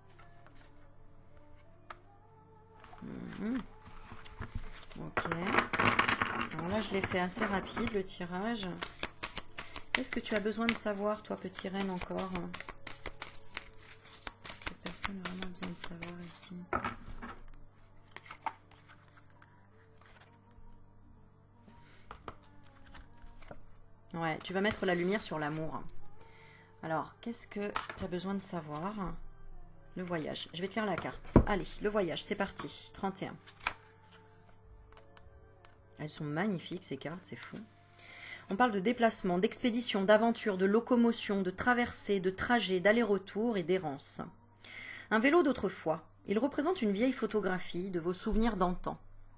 Ok. Alors là, je l'ai fait assez rapide, le tirage. Qu'est-ce que tu as besoin de savoir, toi, petit reine, encore? Cette personne a vraiment besoin de savoir ici. Ouais, tu vas mettre la lumière sur l'amour. Alors, qu'est-ce que tu as besoin de savoir? Le voyage. Je vais te lire la carte. Allez, le voyage, c'est parti. 31. Elles sont magnifiques, ces cartes, c'est fou. On parle de déplacement, d'expédition, d'aventure, de locomotion, de traversée, de trajet, d'aller-retour et d'errance. Un vélo d'autrefois. Il représente une vieille photographie de vos souvenirs d'antan.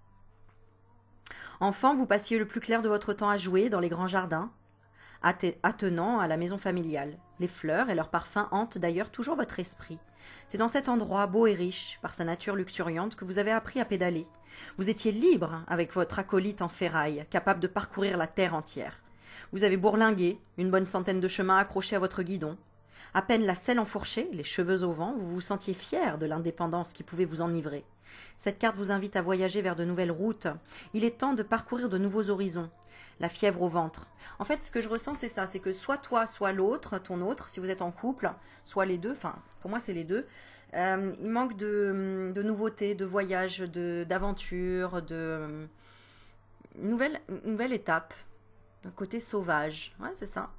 Enfant, vous passiez le plus clair de votre temps à jouer dans les grands jardins, attenant à la maison familiale. Les fleurs et leurs parfums hantent d'ailleurs toujours votre esprit. C'est dans cet endroit beau et riche, par sa nature luxuriante, que vous avez appris à pédaler. Vous étiez libre avec votre acolyte en ferraille, capable de parcourir la terre entière. Vous avez bourlingué, une bonne centaine de chemins accrochés à votre guidon. À peine la selle enfourchée, les cheveux au vent, vous vous sentiez fier de l'indépendance qui pouvait vous enivrer. Cette carte vous invite à voyager vers de nouvelles routes. Il est temps de parcourir de nouveaux horizons. La fièvre au ventre. En fait, ce que je ressens, c'est ça. C'est que soit toi, soit l'autre, ton autre, si vous êtes en couple, soit les deux. Enfin, pour moi, c'est les deux. Il manque de nouveautés, de voyages, d'aventures, de nouvelle étape. Un côté sauvage. Ouais, c'est ça.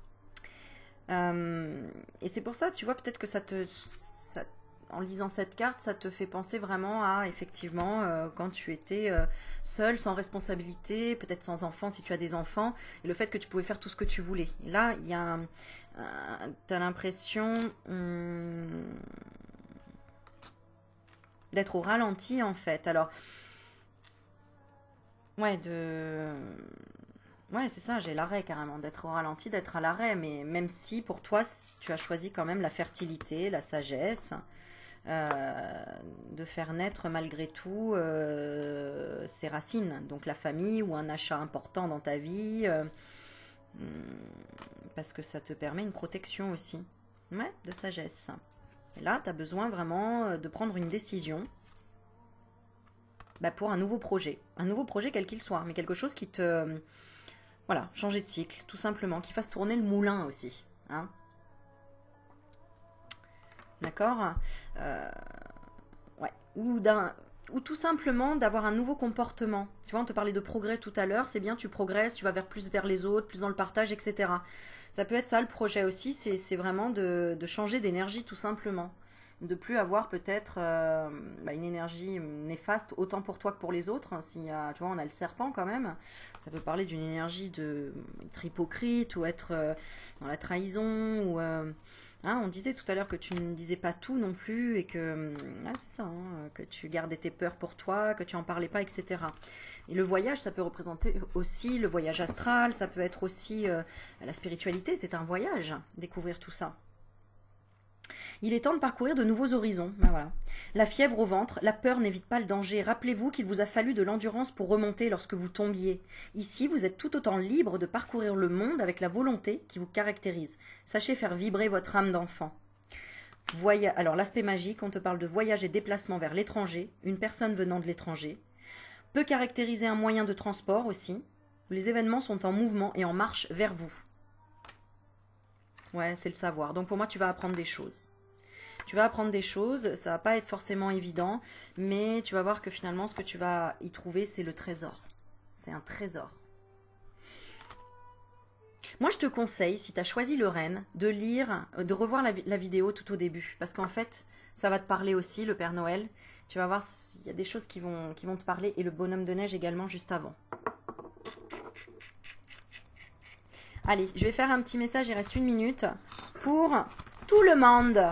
Et c'est pour ça, tu vois, peut-être que en lisant cette carte, ça te fait penser vraiment à, effectivement, quand tu étais seul, sans responsabilité, peut-être sans enfant si tu as des enfants, et le fait que tu pouvais faire tout ce que tu voulais. Et là, il y a t'as l'impression d'être au ralenti, en fait. Alors, ouais, ouais, c'est ça, j'ai l'arrêt carrément, d'être au ralenti, d'être à l'arrêt, mais même si pour toi, tu as choisi quand même la fertilité, la sagesse, de faire naître malgré tout ses racines, donc la famille ou un achat important dans ta vie, parce que ça te permet une protection aussi, ouais, de sagesse. Et là, tu as besoin vraiment de prendre une décision pour un nouveau projet quel qu'il soit, mais quelque chose qui te... Voilà, changer de cycle, tout simplement, qui fasse tourner le moulin aussi, hein. D'accord, ouais. Ou tout simplement d'avoir un nouveau comportement. Tu vois, on te parlait de progrès tout à l'heure, c'est bien, tu progresses, tu vas plus vers les autres, plus dans le partage, etc. Ça peut être ça le projet aussi, c'est vraiment de changer d'énergie tout simplement. De plus avoir peut-être une énergie néfaste autant pour toi que pour les autres. Si, tu vois, on a le serpent quand même. Ça peut parler d'une énergie être hypocrite ou être dans la trahison ou... on disait tout à l'heure que tu ne disais pas tout non plus et que c'est ça, hein, que tu gardais tes peurs pour toi, que tu en parlais pas, etc. Et le voyage, ça peut représenter aussi le voyage astral, ça peut être aussi la spiritualité, c'est un voyage, découvrir tout ça. Il est temps de parcourir de nouveaux horizons. Voilà. La fièvre au ventre, la peur n'évite pas le danger. Rappelez-vous qu'il vous a fallu de l'endurance pour remonter lorsque vous tombiez. Ici, vous êtes tout autant libre de parcourir le monde avec la volonté qui vous caractérise. Sachez faire vibrer votre âme d'enfant. Alors, l'aspect magique, on te parle de voyage et déplacement vers l'étranger, une personne venant de l'étranger. Peut caractériser un moyen de transport aussi. Les événements sont en mouvement et en marche vers vous. Ouais, c'est le savoir. Donc pour moi, tu vas apprendre des choses. Tu vas apprendre des choses, ça va pas être forcément évident, mais tu vas voir que finalement, ce que tu vas y trouver, c'est le trésor. C'est un trésor. Moi, je te conseille, si tu as choisi le renne, de revoir la vidéo tout au début, parce qu'en fait, ça va te parler aussi, le Père Noël. Tu vas voir s'il y a des choses qui vont te parler, et le bonhomme de neige également juste avant. Allez, je vais faire un petit message, il reste 1 minute, pour tout le monde.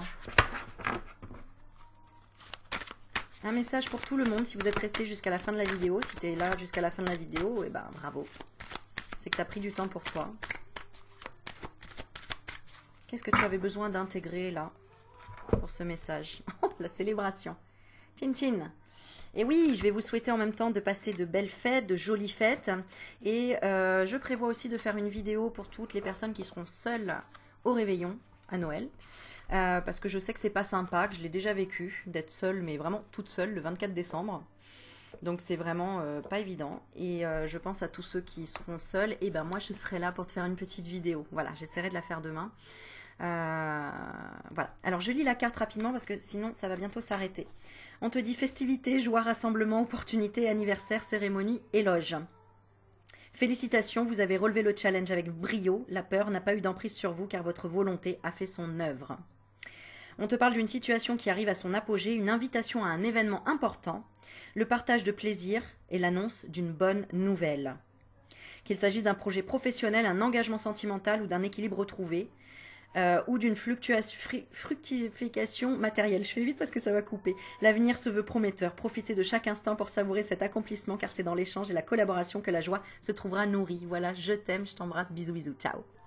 Un message pour tout le monde, si vous êtes resté jusqu'à la fin de la vidéo. Si tu es là jusqu'à la fin de la vidéo, eh ben bravo. C'est que tu as pris du temps pour toi. Qu'est-ce que tu avais besoin d'intégrer là, pour ce message? La célébration. Tchin tchin. Et oui, je vais vous souhaiter en même temps de passer de belles fêtes, de jolies fêtes. Et je prévois aussi de faire une vidéo pour toutes les personnes qui seront seules au réveillon, à Noël. Parce que je sais que c'est pas sympa, que je l'ai déjà vécu, d'être seule, mais vraiment toute seule, le 24 décembre. Donc c'est vraiment pas évident. Et je pense à tous ceux qui seront seuls. Et ben moi, je serai là pour te faire une petite vidéo. Voilà, j'essaierai de la faire demain. Voilà. Alors je lis la carte rapidement parce que sinon ça va bientôt s'arrêter. On te dit festivité, joie, rassemblement, opportunité, anniversaire, cérémonie, éloge. Félicitations, vous avez relevé le challenge avec brio. La peur n'a pas eu d'emprise sur vous car votre volonté a fait son œuvre. On te parle d'une situation qui arrive à son apogée, une invitation à un événement important, le partage de plaisir et l'annonce d'une bonne nouvelle. Qu'il s'agisse d'un projet professionnel, un engagement sentimental ou d'un équilibre retrouvé, ou d'une fructification matérielle. Je fais vite parce que ça va couper. L'avenir se veut prometteur. Profitez de chaque instant pour savourer cet accomplissement car c'est dans l'échange et la collaboration que la joie se trouvera nourrie. Voilà, je t'aime, je t'embrasse, bisous bisous, ciao.